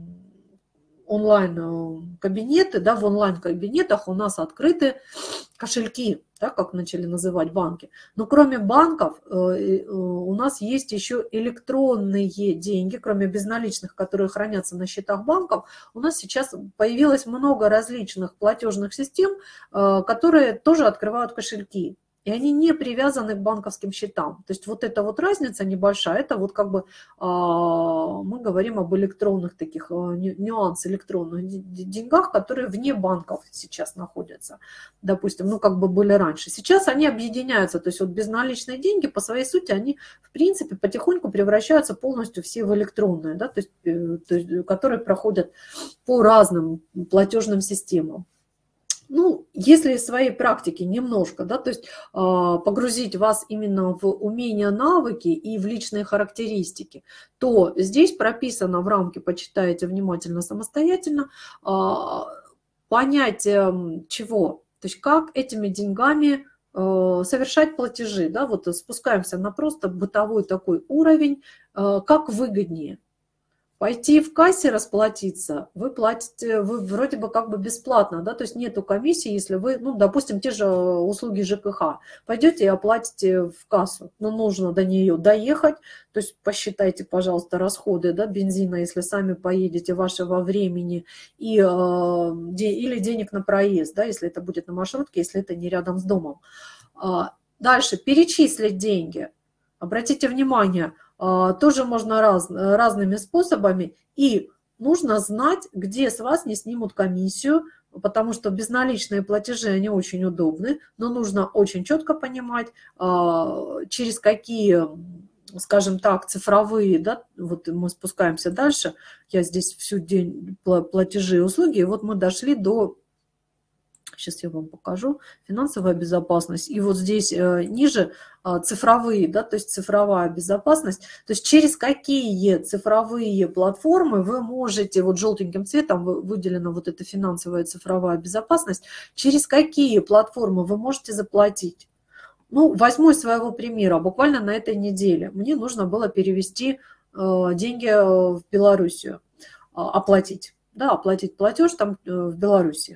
онлайн-кабинеты, да, в онлайн-кабинетах у нас открыты кошельки, да, как начали называть банки. Но кроме банков у нас есть еще электронные деньги, кроме безналичных, которые хранятся на счетах банков. У нас сейчас появилось много различных платежных систем, которые тоже открывают кошельки. И они не привязаны к банковским счетам. То есть вот эта вот разница небольшая, это вот как бы мы говорим об электронных таких, нюанс электронных деньгах, которые вне банков сейчас находятся, допустим, ну как бы были раньше. Сейчас они объединяются, то есть вот безналичные деньги по своей сути, они в принципе потихоньку превращаются полностью все в электронные, да, то есть, то есть, которые проходят по разным платежным системам. Ну, если из своей практики немножко, да, то есть погрузить вас именно в умения, навыки и в личные характеристики, то здесь прописано в рамке, почитайте внимательно самостоятельно, понятие чего, то есть как этими деньгами совершать платежи, да, вот спускаемся на просто бытовой такой уровень, как выгоднее. Пойти в кассе расплатиться, вы платите, вы вроде бы как бы бесплатно, да, то есть нету комиссии, если вы, ну, допустим, те же услуги ЖКХ, пойдете и оплатите в кассу, но нужно до нее доехать, то есть посчитайте, пожалуйста, расходы, да, бензина, если сами поедете, вашего времени, и, э, или денег на проезд, да, если это будет на маршрутке, если это не рядом с домом. Дальше, перечислить деньги. Обратите внимание, тоже можно раз, разными способами, и нужно знать, где с вас не снимут комиссию, потому что безналичные платежи, они очень удобны, но нужно очень четко понимать, через какие, скажем так, цифровые, да, вот мы спускаемся дальше, я здесь всю день платежи и услуги, и вот мы дошли до, сейчас я вам покажу, финансовая безопасность, и вот здесь ниже цифровые, да, то есть цифровая безопасность, то есть через какие цифровые платформы вы можете, вот желтеньким цветом выделена вот эта финансовая цифровая безопасность, через какие платформы вы можете заплатить. Ну, возьму из своего примера, буквально на этой неделе мне нужно было перевести деньги в Белоруссию, оплатить, да, оплатить платеж там в Беларуси.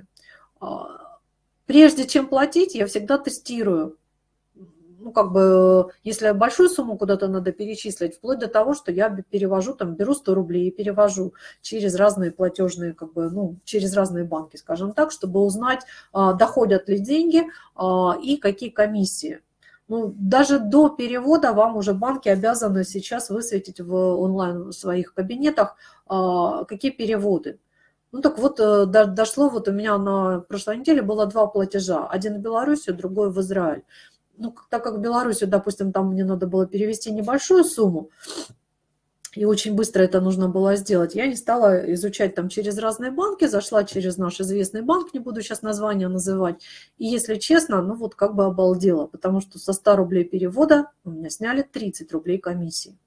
Прежде чем платить, я всегда тестирую. Ну, как бы, если большую сумму куда-то надо перечислить, вплоть до того, что я перевожу, там, беру сто рублей и перевожу через разные платежные, как бы, ну, через разные банки, скажем так, чтобы узнать, доходят ли деньги и какие комиссии. Ну, даже до перевода вам уже банки обязаны сейчас высветить в онлайн в своих кабинетах, какие переводы. Ну так вот, дошло, вот у меня на прошлой неделе было два платежа. Один в Белоруссию, другой в Израиль. Ну, так как в Белоруссию, допустим, там мне надо было перевести небольшую сумму, и очень быстро это нужно было сделать, я не стала изучать там через разные банки, зашла через наш известный банк, не буду сейчас название называть. И если честно, ну вот как бы обалдела, потому что со ста рублей перевода у меня сняли тридцать рублей комиссии.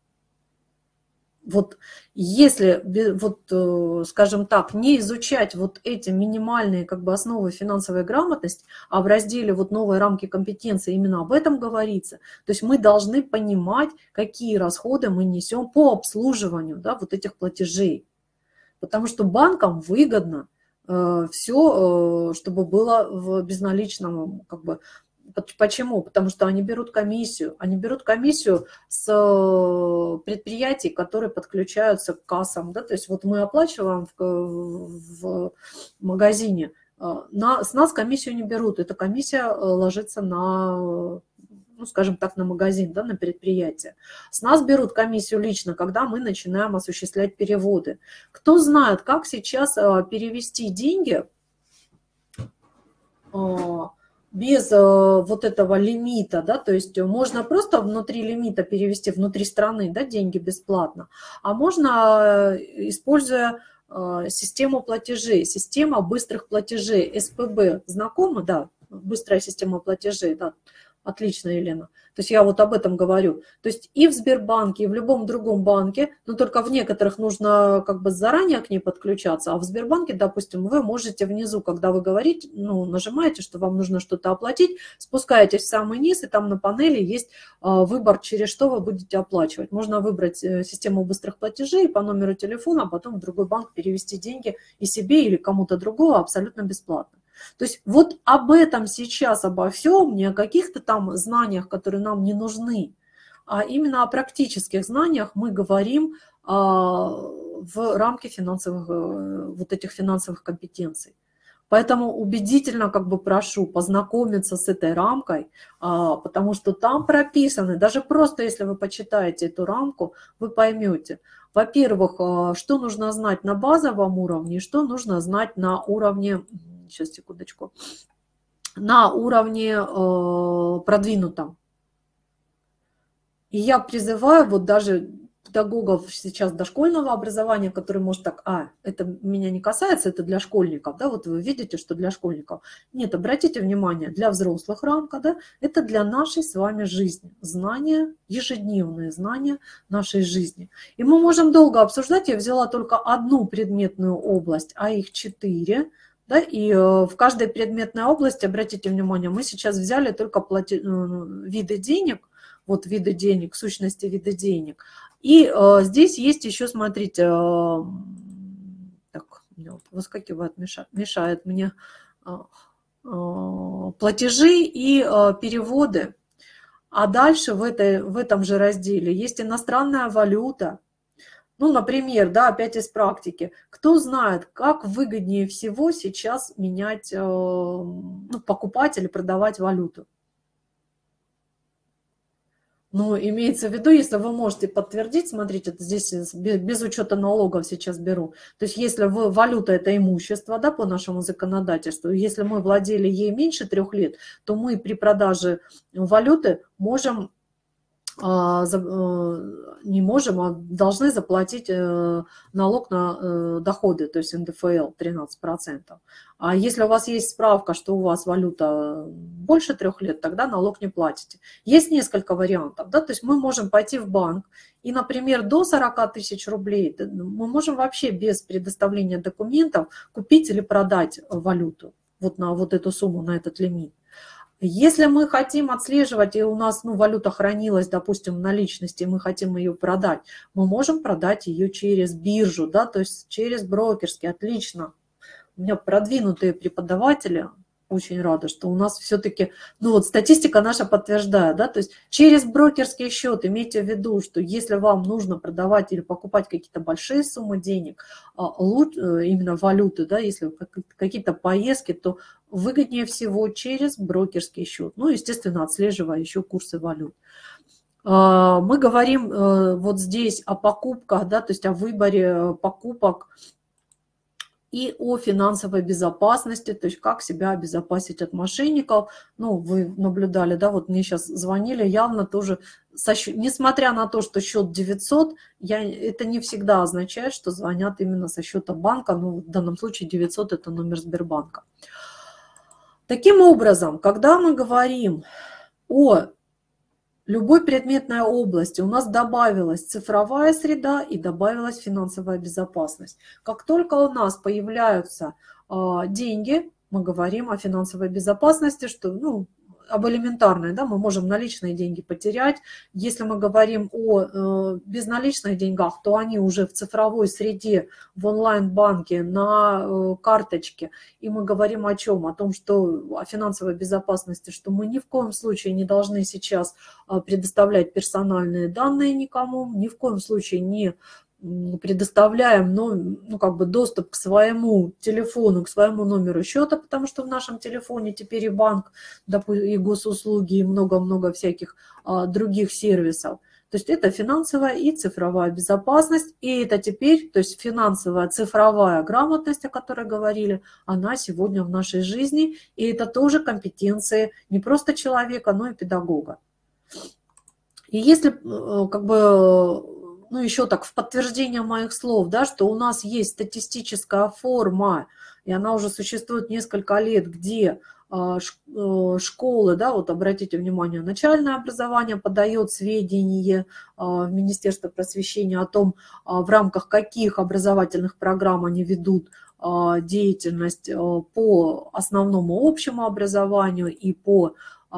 Вот если, вот, скажем так, не изучать вот эти минимальные как бы основы финансовой грамотности, а в разделе вот новые рамки компетенции именно об этом говорится, то есть мы должны понимать, какие расходы мы несем по обслуживанию, да, вот этих платежей. Потому что банкам выгодно э, все, э, чтобы было в безналичном, как бы. Почему? Потому что они берут комиссию. Они берут комиссию с предприятий, которые подключаются к кассам. Да? То есть вот мы оплачиваем в, в магазине, на, с нас комиссию не берут. Эта комиссия ложится на, ну, скажем так, на магазин, да, на предприятие. С нас берут комиссию лично, когда мы начинаем осуществлять переводы. Кто знает, как сейчас перевести деньги без вот этого лимита, да, то есть можно просто внутри лимита перевести, внутри страны, да, деньги бесплатно, а можно, используя систему платежей, система быстрых платежей, эс пэ бэ, знакома, да, быстрая система платежей, да, отлично, Елена. То есть я вот об этом говорю. То есть и в Сбербанке, и в любом другом банке, но только в некоторых нужно как бы заранее к ней подключаться, а в Сбербанке, допустим, вы можете внизу, когда вы говорите, ну, нажимаете, что вам нужно что-то оплатить, спускаетесь в самый низ, и там на панели есть выбор, через что вы будете оплачивать. Можно выбрать систему быстрых платежей по номеру телефона, а потом в другой банк перевести деньги и себе или кому-то другому абсолютно бесплатно. То есть вот об этом сейчас, обо всем, не о каких-то там знаниях, которые нам не нужны, а именно о практических знаниях мы говорим а, в рамке финансовых, вот этих финансовых компетенций. Поэтому убедительно как бы прошу познакомиться с этой рамкой, а, потому что там прописаны, даже просто если вы почитаете эту рамку, вы поймете, во-первых, что нужно знать на базовом уровне и что нужно знать на уровне... Сейчас, секундочку. На уровне э, продвинутом. И я призываю вот даже педагогов сейчас дошкольного образования, которые, может, так, а, это меня не касается, это для школьников, да, вот вы видите, что для школьников. Нет, обратите внимание, для взрослых рамка, да, это для нашей с вами жизни. Знания, ежедневные знания нашей жизни. И мы можем долго обсуждать, я взяла только одну предметную область, а их четыре. Да, и в каждой предметной области, обратите внимание, мы сейчас взяли только плати... виды денег, вот виды денег, сущности виды денег. И э, здесь есть еще, смотрите, э, так, вот, выскакивает, мешает, мешает мне э, э, платежи и э, переводы. А дальше в, этой, в этом же разделе есть иностранная валюта. Ну, например, да, опять из практики. Кто знает, как выгоднее всего сейчас менять, ну, покупать или продавать валюту? Ну, имеется в виду, если вы можете подтвердить, смотрите, это здесь без, без учета налогов сейчас беру. То есть если вы, валюта – это имущество, да, по нашему законодательству, если мы владели ей меньше трех лет, то мы при продаже валюты можем, а, за, а, не можем, а должны заплатить э, налог на э, доходы, то есть эн дэ эф эл тринадцать процентов. А если у вас есть справка, что у вас валюта больше трех лет, тогда налог не платите. Есть несколько вариантов, да, то есть мы можем пойти в банк и, например, до сорока тысяч рублей мы можем вообще без предоставления документов купить или продать валюту вот на вот эту сумму, на этот лимит. Если мы хотим отслеживать, и у нас ну, валюта хранилась, допустим, в наличности, и мы хотим ее продать, мы можем продать ее через биржу, да, то есть через брокерский. Отлично. У меня продвинутые преподаватели, очень рада, что у нас все-таки, ну вот статистика наша подтверждает, да, то есть через брокерский счет имейте в виду, что если вам нужно продавать или покупать какие-то большие суммы денег, именно валюты, да, если какие-то поездки, то выгоднее всего через брокерский счет, ну, естественно, отслеживая еще курсы валют. Мы говорим вот здесь о покупках, да, то есть о выборе покупок, и о финансовой безопасности, то есть как себя обезопасить от мошенников. Ну, вы наблюдали, да, вот мне сейчас звонили, явно тоже, со счет, несмотря на то, что счет девятьсот, я, это не всегда означает, что звонят именно со счета банка, ну, в данном случае девятьсот – это номер Сбербанка. Таким образом, когда мы говорим о любой предметной области, у нас добавилась цифровая среда и добавилась финансовая безопасность. Как только у нас появляются э, деньги, мы говорим о финансовой безопасности, что, ну, об элементарной, да, мы можем наличные деньги потерять. Если мы говорим о э, безналичных деньгах, то они уже в цифровой среде, в онлайн-банке, на э, карточке. И мы говорим о чем? О том, что о финансовой безопасности, что мы ни в коем случае не должны сейчас э, предоставлять персональные данные никому, ни в коем случае не предоставляем ну, ну, как бы доступ к своему телефону, к своему номеру счета, потому что в нашем телефоне теперь и банк, и госуслуги, и много-много всяких а, других сервисов. То есть это финансовая и цифровая безопасность, и это теперь, то есть финансовая цифровая грамотность, о которой говорили, она сегодня в нашей жизни, и это тоже компетенции не просто человека, но и педагога. И если как бы... Ну, еще так, в подтверждение моих слов, да, что у нас есть статистическая форма, и она уже существует несколько лет, где школы, да, вот обратите внимание, начальное образование подает сведения в Министерство просвещения о том, в рамках каких образовательных программ они ведут деятельность по основному общему образованию и по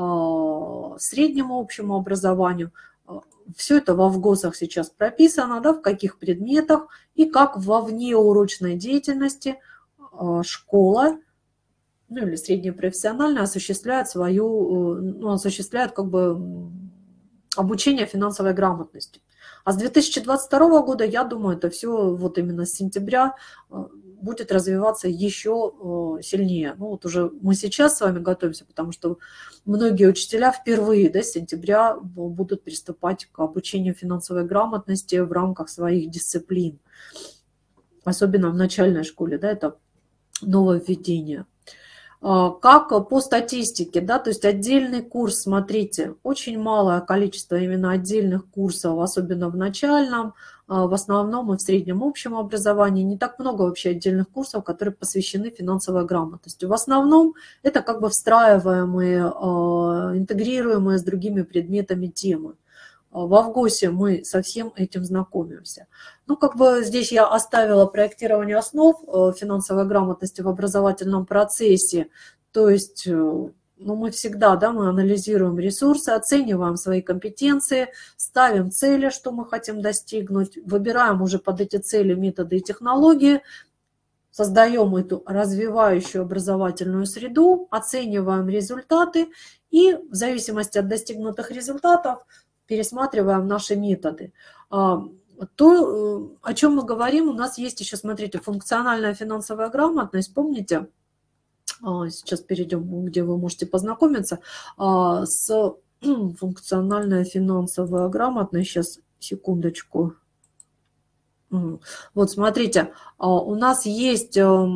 среднему общему образованию. Все это во ВГОСах сейчас прописано, да, в каких предметах и как во внеурочной деятельности школа, ну или среднепрофессиональная осуществляет свою, ну, осуществляет как бы обучение финансовой грамотности. А с две тысячи двадцать второго года, я думаю, это все вот именно с сентября будет развиваться еще сильнее. Ну вот уже мы сейчас с вами готовимся, потому что многие учителя впервые, да, с сентября будут приступать к обучению финансовой грамотности в рамках своих дисциплин. Особенно в начальной школе, да, это нововведение. Как по статистике, да, то есть отдельный курс, смотрите, очень малое количество именно отдельных курсов, особенно в начальном, в основном и в среднем общем образовании, не так много вообще отдельных курсов, которые посвящены финансовой грамотности. В основном это как бы встраиваемые, интегрируемые с другими предметами темы. В ВГОСе мы со всем этим знакомимся. Ну, как бы здесь я оставила проектирование основ финансовой грамотности в образовательном процессе. То есть, ну, мы всегда, да, мы анализируем ресурсы, оцениваем свои компетенции, ставим цели, что мы хотим достигнуть, выбираем уже под эти цели методы и технологии, создаем эту развивающую образовательную среду, оцениваем результаты и в зависимости от достигнутых результатов пересматриваем наши методы. То, о чем мы говорим, у нас есть еще, смотрите, функциональная финансовая грамотность. Помните, сейчас перейдем, где вы можете познакомиться, с Функциональная финансовая грамотность. Сейчас, секундочку. Вот смотрите, у нас есть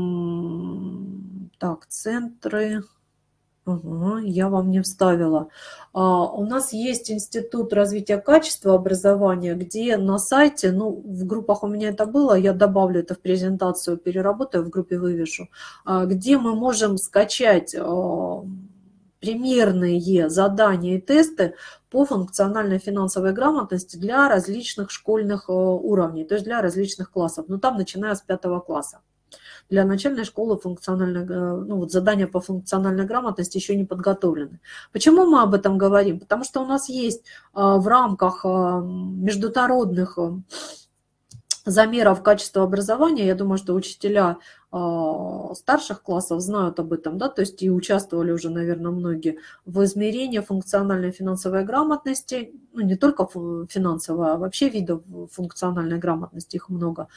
так, центры. Ага, я вам не вставила. А, у нас есть Институт развития качества образования, где на сайте, ну, в группах у меня это было, я добавлю это в презентацию, переработаю, в группе вывешу, а, где мы можем скачать а, примерные задания и тесты по функциональной финансовой грамотности для различных школьных а, уровней, то есть для различных классов, но там начиная с пятого класса. Для начальной школы функциональной, ну, вот задания по функциональной грамотности еще не подготовлены. Почему мы об этом говорим? Потому что у нас есть в рамках международных замеров качества образования, я думаю, что учителя старших классов знают об этом, да, то есть и участвовали уже, наверное, многие в измерении функциональной финансовой грамотности, ну, не только финансовой, а вообще видов функциональной грамотности, их много,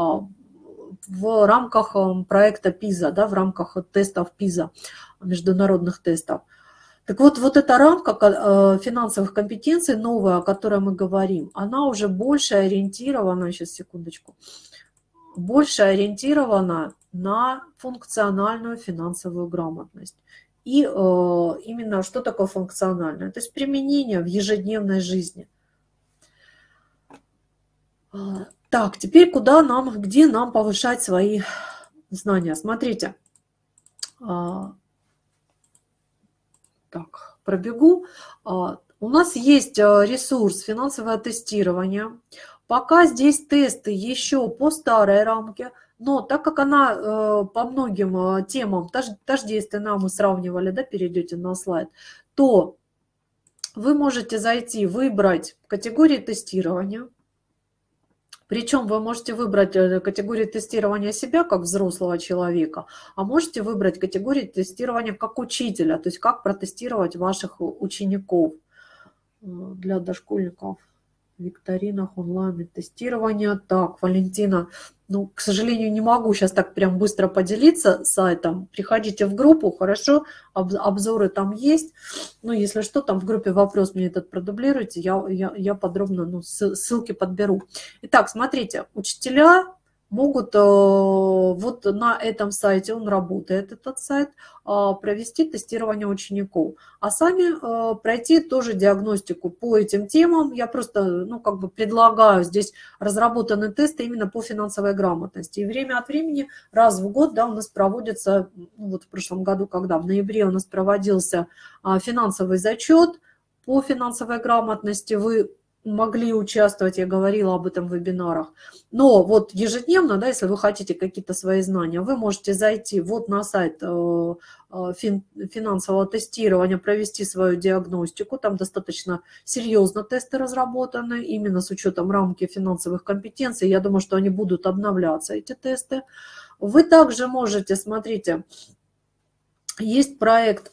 в рамках проекта пиза, да, в рамках тестов пиза, международных тестов. Так вот, вот эта рамка финансовых компетенций новая, о которой мы говорим, она уже больше ориентирована, сейчас, секундочку, больше ориентирована на функциональную финансовую грамотность. И э, именно что такое функциональное? То есть применение в ежедневной жизни. Так, теперь куда нам, где нам повышать свои знания? Смотрите. Так, пробегу. У нас есть ресурс финансовое тестирование. Пока здесь тесты еще по старой рамке, но так как она по многим темам тождественна, мы сравнивали, да, перейдете на слайд, то вы можете зайти, выбрать категории тестирования. Причем вы можете выбрать категорию тестирования себя как взрослого человека, а можете выбрать категорию тестирования как учителя, то есть как протестировать ваших учеников для дошкольников. В викторинах, онлайн тестирование. Так, Валентина, ну, к сожалению, не могу сейчас так прям быстро поделиться сайтом. Приходите в группу, хорошо, обзоры там есть. Ну, если что, там в группе вопрос мне этот продублируйте, я, я, я подробно, ну, ссылки подберу. Итак, смотрите, учителя могут э, вот на этом сайте, он работает, этот сайт, э, провести тестирование учеников, а сами э, пройти тоже диагностику по этим темам. Я просто, ну, как бы предлагаю, здесь разработаны тесты именно по финансовой грамотности. И время от времени, раз в год, да, у нас проводится, ну, вот в прошлом году, когда в ноябре у нас проводился э, финансовый зачет по финансовой грамотности, вы могли участвовать, я говорила об этом в вебинарах. Но вот ежедневно, да, если вы хотите какие-то свои знания, вы можете зайти вот на сайт финансового тестирования, провести свою диагностику. Там достаточно серьезно тесты разработаны, именно с учетом рамки финансовых компетенций. Я думаю, что они будут обновляться, эти тесты. Вы также можете, смотрите, есть проект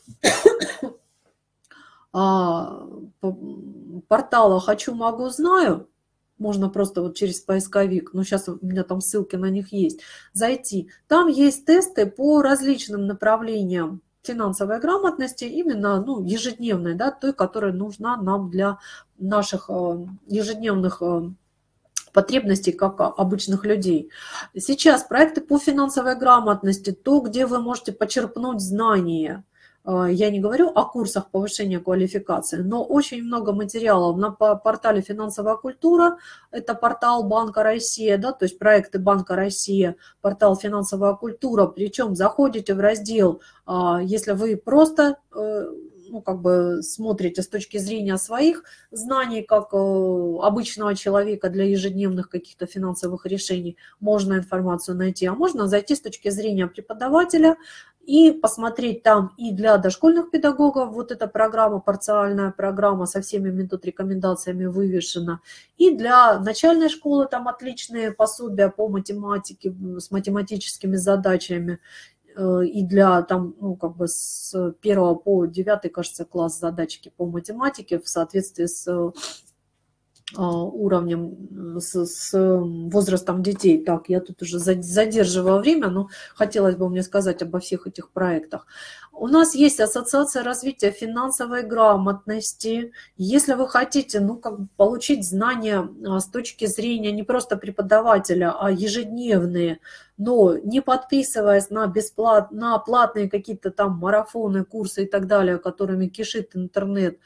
портала «Хочу, могу, знаю», можно просто вот через поисковик, но сейчас у меня там ссылки на них есть, зайти. Там есть тесты по различным направлениям финансовой грамотности, именно, ну, ежедневной, да, той, которая нужна нам для наших ежедневных потребностей, как обычных людей. Сейчас проекты по финансовой грамотности, то, где вы можете почерпнуть знания. Я не говорю о курсах повышения квалификации, но очень много материалов на портале «Финансовая культура». Это портал Банка Россия, да, то есть проекты Банка Россия, портал «Финансовая культура». Причем заходите в раздел, если вы просто, ну, как бы смотрите с точки зрения своих знаний, как обычного человека для ежедневных каких-то финансовых решений, можно информацию найти, а можно зайти с точки зрения преподавателя и посмотреть там и для дошкольных педагогов, вот эта программа, парциальная программа со всеми метод рекомендациями вывешена, и для начальной школы там отличные пособия по математике с математическими задачами, и для там, ну, как бы с первого по девятый, кажется, класс задачки по математике в соответствии с уровнем, с, с возрастом детей. Так, я тут уже задерживаю время, но хотелось бы мне сказать обо всех этих проектах. У нас есть Ассоциация развития финансовой грамотности. Если вы хотите, ну, как бы получить знания с точки зрения не просто преподавателя, а ежедневные, но не подписываясь на, бесплат... на платные какие-то там марафоны, курсы и так далее, которыми кишит интернет,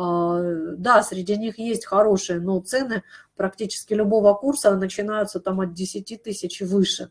да, среди них есть хорошие, но цены практически любого курса начинаются там от десяти тысяч и выше.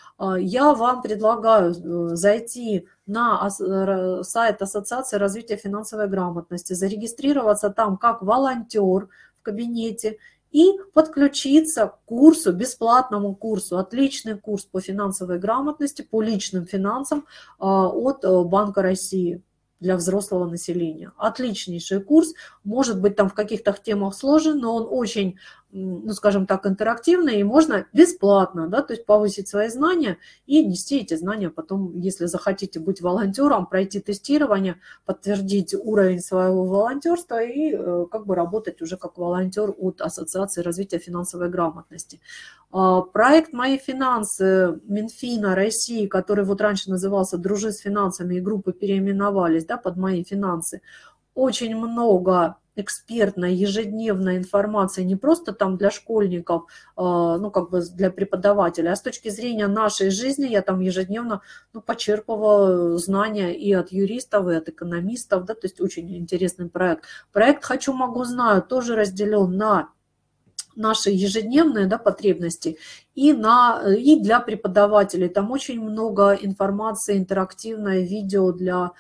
Я вам предлагаю зайти на сайт Ассоциации развития финансовой грамотности, зарегистрироваться там как волонтер в кабинете и подключиться к курсу, бесплатному курсу, отличный курс по финансовой грамотности, по личным финансам от Банка России для взрослого населения. Отличнейший курс, может быть, там в каких-то темах сложен, но он очень, ну, скажем так, интерактивный, и можно бесплатно, да, то есть повысить свои знания и нести эти знания потом, если захотите быть волонтером, пройти тестирование, подтвердить уровень своего волонтерства и как бы работать уже как волонтер от Ассоциации развития финансовой грамотности. Проект «Мои финансы» Минфина России, который вот раньше назывался «Дружи с финансами», и группы переименовались, да, под «Мои финансы». Очень много экспертной ежедневной информации, не просто там для школьников, ну, как бы для преподавателя, а с точки зрения нашей жизни я там ежедневно, ну, почерпываю знания и от юристов, и от экономистов, да, то есть очень интересный проект. Проект «Хочу, могу, знаю» тоже разделен на наши ежедневные, да, потребности и, на, и для преподавателей. Там очень много информации, интерактивное видео для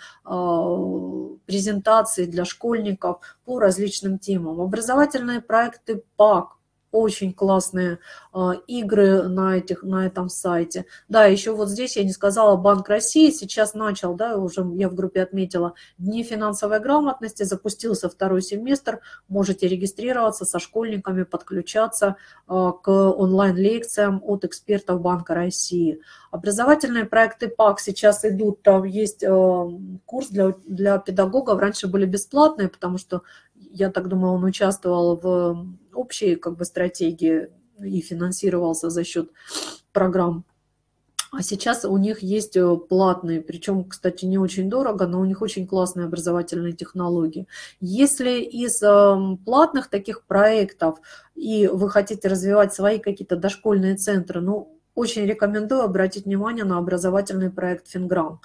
э, презентаций для школьников по различным темам. Образовательные проекты ПАК. Очень классные э, игры на, этих, на этом сайте. Да, еще вот здесь я не сказала, Банк России сейчас начал, да, уже я в группе отметила, Дни финансовой грамотности, запустился второй семестр, можете регистрироваться со школьниками, подключаться э, к онлайн-лекциям от экспертов Банка России. Образовательные проекты ПАК сейчас идут, там есть э, курс для, для педагогов, раньше были бесплатные, потому что, я так думаю, он участвовал в общей как бы стратегии и финансировался за счет программ. А сейчас у них есть платные, причем, кстати, не очень дорого, но у них очень классные образовательные технологии. Если из платных таких проектов и вы хотите развивать свои какие-то дошкольные центры, ну, очень рекомендую обратить внимание на образовательный проект Финграм.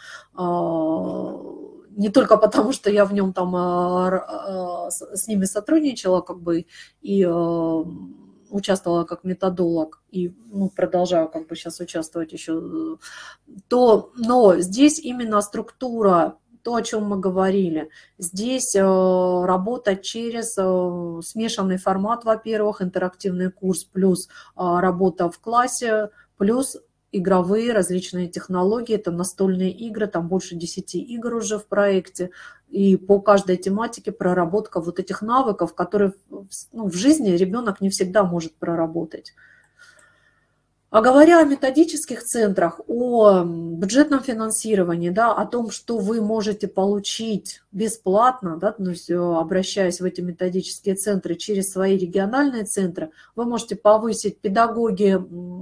Не только потому, что я в нем там с ними сотрудничала, как бы, и участвовала как методолог, и, ну, продолжаю как бы сейчас участвовать еще, то, но здесь именно структура, то, о чем мы говорили. Здесь работа через смешанный формат, во-первых, интерактивный курс, плюс работа в классе, плюс игровые различные технологии, это настольные игры, там больше десяти игр уже в проекте, и по каждой тематике проработка вот этих навыков, которые, ну, в жизни ребенок не всегда может проработать. А говоря о методических центрах, о бюджетном финансировании, да, о том, что вы можете получить бесплатно, да, то есть обращаясь в эти методические центры через свои региональные центры, вы можете повысить педагоги,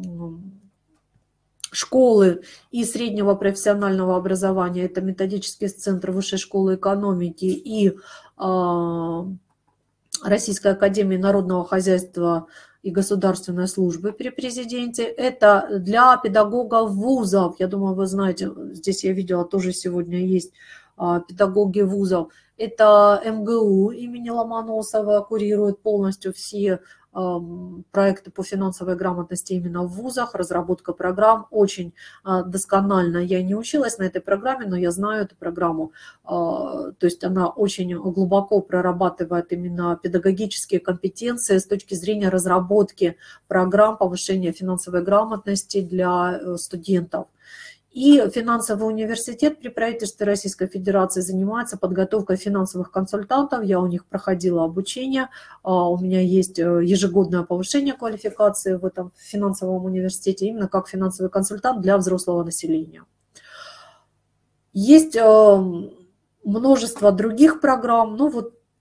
школы и среднего профессионального образования, это методический центр Высшей школы экономики и э, Российской академии народного хозяйства и государственной службы при президенте. Это для педагогов вузов, я думаю, вы знаете, здесь я видела, тоже сегодня есть э, педагоги вузов. Это эм гэ у имени Ломоносова курирует полностью все проекты по финансовой грамотности именно в вузах, разработка программ очень досконально. Я не училась на этой программе, но я знаю эту программу. То есть она очень глубоко прорабатывает именно педагогические компетенции с точки зрения разработки программ повышения финансовой грамотности для студентов. И финансовый университет при правительстве Российской Федерации занимается подготовкой финансовых консультантов. Я у них проходила обучение. У меня есть ежегодное повышение квалификации в этом финансовом университете, именно как финансовый консультант для взрослого населения. Есть множество других программ. Ну вот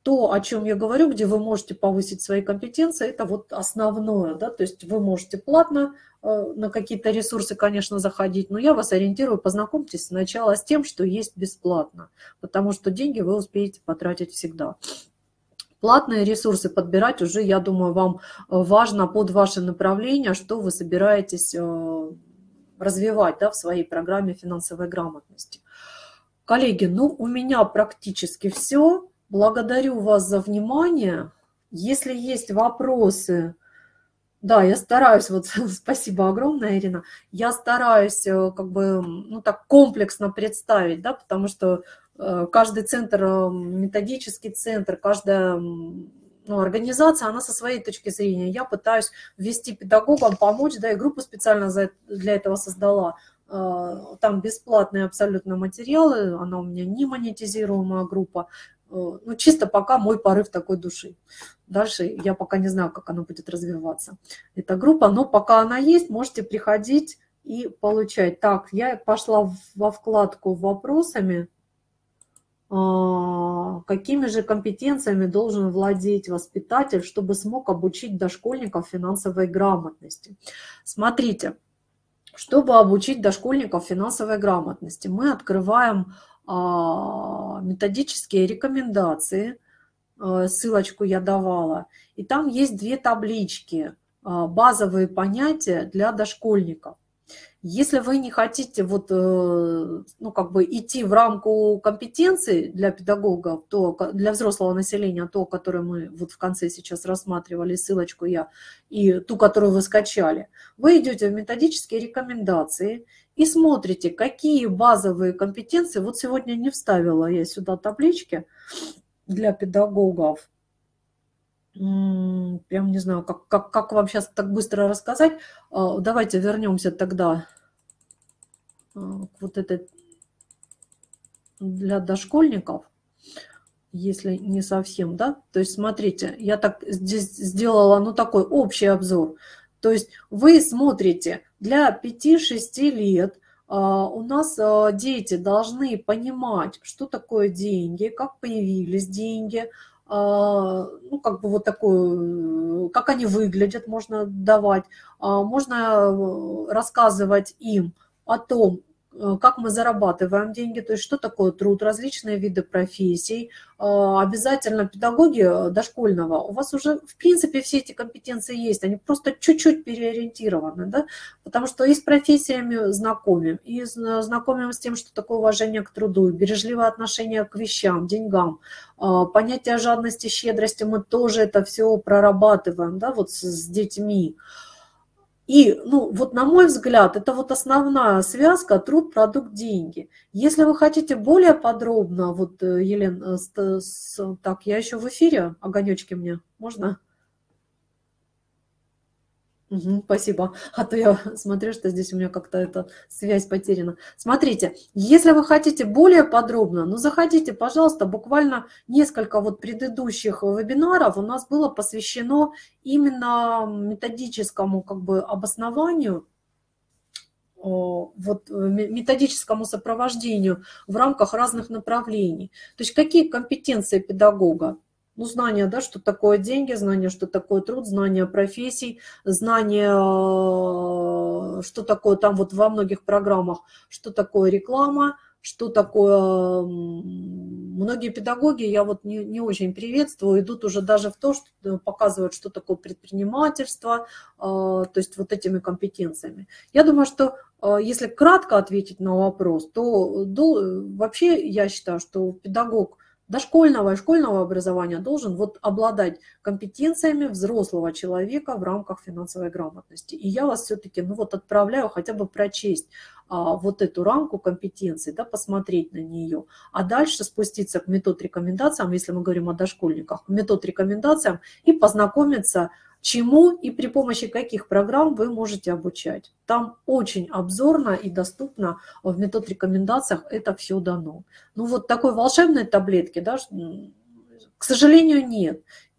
то, о чем я говорю, где вы можете повысить свои компетенции, это вот основное, да, то есть вы можете платно э, на какие-то ресурсы, конечно, заходить, но я вас ориентирую, познакомьтесь сначала с тем, что есть бесплатно, потому что деньги вы успеете потратить всегда. Платные ресурсы подбирать уже, я думаю, вам важно под ваше направление, что вы собираетесь э, развивать, да, в своей программе финансовой грамотности. Коллеги, ну у меня практически все. Благодарю вас за внимание. Если есть вопросы, да, я стараюсь, вот спасибо огромное, Ирина, я стараюсь как бы, ну так комплексно представить, да, потому что каждый центр, методический центр, каждая, ну, организация, она со своей точки зрения. Я пытаюсь ввести педагогам, помочь, да, и группу специально для этого создала. Там бесплатные абсолютно материалы, она у меня не монетизируемая группа. Ну, чисто пока мой порыв такой души. Дальше я пока не знаю, как она будет развиваться, эта группа, но пока она есть, можете приходить и получать. Так, я пошла во вкладку «Вопросами». Какими же компетенциями должен владеть воспитатель, чтобы смог обучить дошкольников финансовой грамотности? Смотрите, чтобы обучить дошкольников финансовой грамотности, мы открываем методические рекомендации, ссылочку я давала, и там есть две таблички, базовые понятия для дошкольников. Если вы не хотите вот, ну, как бы идти в рамку компетенций для педагогов, то для взрослого населения, то, которое мы вот в конце сейчас рассматривали, ссылочку я, и ту, которую вы скачали, вы идете в методические рекомендации и смотрите, какие базовые компетенции, вот сегодня не вставила я сюда таблички для педагогов, прям не знаю, как, как, как вам сейчас так быстро рассказать. Давайте вернемся тогда к вот этой для дошкольников, если не совсем, да. То есть смотрите, я так здесь сделала, ну, такой общий обзор. То есть вы смотрите, для пяти-шести лет у нас дети должны понимать, что такое деньги, как появились деньги, ну, как бы вот такую, как они выглядят, можно давать, можно рассказывать им о том, как мы зарабатываем деньги, то есть что такое труд, различные виды профессий. Обязательно педагоги дошкольного, у вас уже в принципе все эти компетенции есть, они просто чуть-чуть переориентированы, да? Потому что и с профессиями знакомим, и знакомим с тем, что такое уважение к труду, бережливое отношение к вещам, деньгам, понятие жадности, щедрости, мы тоже это все прорабатываем, да, вот с детьми. И, ну, вот на мой взгляд, это вот основная связка труд, продукт, деньги. Если вы хотите более подробно, вот, Елена, так, я еще в эфире, огонечки мне, можно? Угу, спасибо. А то я смотрю, что здесь у меня как-то эта связь потеряна. Смотрите, если вы хотите более подробно, ну заходите, пожалуйста, буквально несколько вот предыдущих вебинаров у нас было посвящено именно методическому как бы обоснованию, вот, методическому сопровождению в рамках разных направлений. То есть какие компетенции педагога? Ну, знание, да, что такое деньги, знание, что такое труд, знание профессий, знание, что такое там вот во многих программах, что такое реклама, что такое... Многие педагоги, я вот не, не очень приветствую, идут уже даже в то, что показывают, что такое предпринимательство, то есть вот этими компетенциями. Я думаю, что если кратко ответить на вопрос, то, то вообще я считаю, что педагог дошкольного и школьного образования должен вот обладать компетенциями взрослого человека в рамках финансовой грамотности. И я вас все-таки, ну вот, отправляю хотя бы прочесть а, вот эту рамку компетенций, да, посмотреть на нее, а дальше спуститься к метод рекомендациям, если мы говорим о дошкольниках, к метод рекомендациям и познакомиться, чему и при помощи каких программ вы можете обучать. Там очень обзорно и доступно в метод рекомендациях это все дано. Ну вот такой волшебной таблетки, да, к сожалению, нет.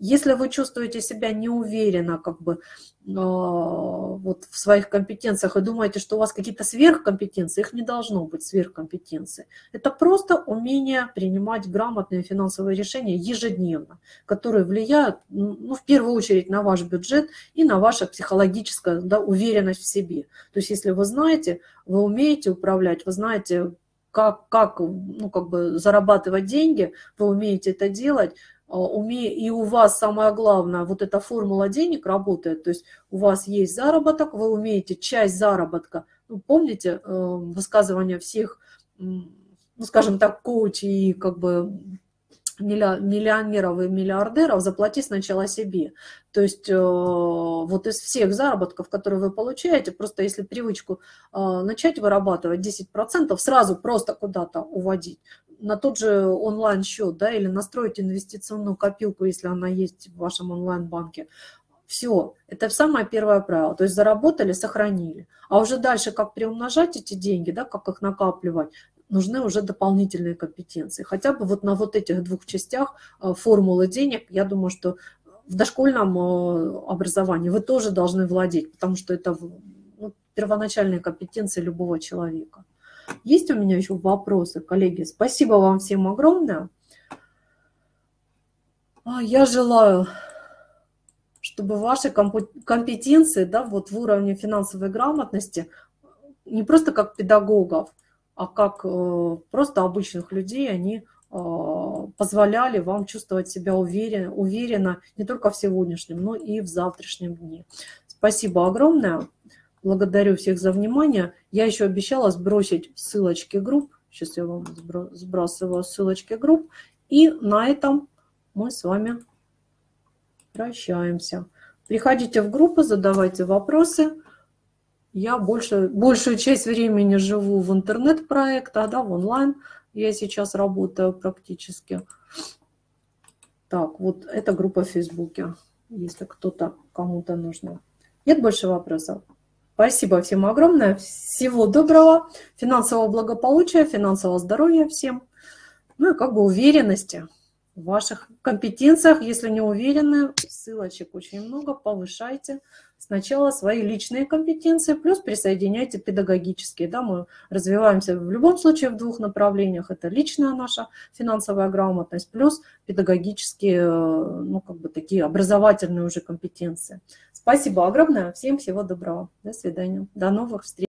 Если вы чувствуете себя неуверенно как бы, вот в своих компетенциях и думаете, что у вас какие-то сверхкомпетенции, их не должно быть сверхкомпетенции. Это просто умение принимать грамотные финансовые решения ежедневно, которые влияют, ну, в первую очередь на ваш бюджет и на вашу психологическую, да, уверенность в себе. То есть если вы знаете, вы умеете управлять, вы знаете, как, как, ну, как бы зарабатывать деньги, вы умеете это делать, и у вас самое главное, вот эта формула денег работает, то есть у вас есть заработок, вы умеете часть заработка, ну, помните высказывания всех, ну, скажем так, коучей и как бы миллионеров и миллиардеров: заплати сначала себе. То есть вот из всех заработков, которые вы получаете, просто если привычку начать вырабатывать, десять процентов сразу просто куда-то уводить, на тот же онлайн-счет, да, или настроить инвестиционную копилку, если она есть в вашем онлайн-банке. Все, это самое первое правило. То есть заработали, сохранили. А уже дальше, как приумножать эти деньги, да, как их накапливать, нужны уже дополнительные компетенции. Хотя бы вот на вот этих двух частях формулы денег, я думаю, что в дошкольном образовании вы тоже должны владеть, потому что это, ну, первоначальные компетенции любого человека. Есть у меня еще вопросы, коллеги? Спасибо вам всем огромное. Я желаю, чтобы ваши компетенции, да, вот в уровне финансовой грамотности, не просто как педагогов, а как просто обычных людей, они позволяли вам чувствовать себя уверенно, уверенно не только в сегодняшнем, но и в завтрашнем дне. Спасибо огромное. Благодарю всех за внимание. Я еще обещала сбросить ссылочки групп. Сейчас я вам сбрасываю ссылочки групп. И на этом мы с вами прощаемся. Приходите в группы, задавайте вопросы. Я больше, большую часть времени живу в интернет-проектах, да, в онлайн. Я сейчас работаю практически. Так, вот эта группа в Фейсбуке, если кто-то, кому-то нужно. Нет больше вопросов? Спасибо всем огромное. Всего доброго, финансового благополучия, финансового здоровья всем. Ну и как бы уверенности в ваших компетенциях. Если не уверены, ссылочек очень много, повышайте сначала свои личные компетенции, плюс присоединяйте педагогические. Да, мы развиваемся в любом случае в двух направлениях. Это личная наша финансовая грамотность, плюс педагогические, ну как бы такие образовательные уже компетенции. Спасибо огромное. Всем всего доброго. До свидания. До новых встреч.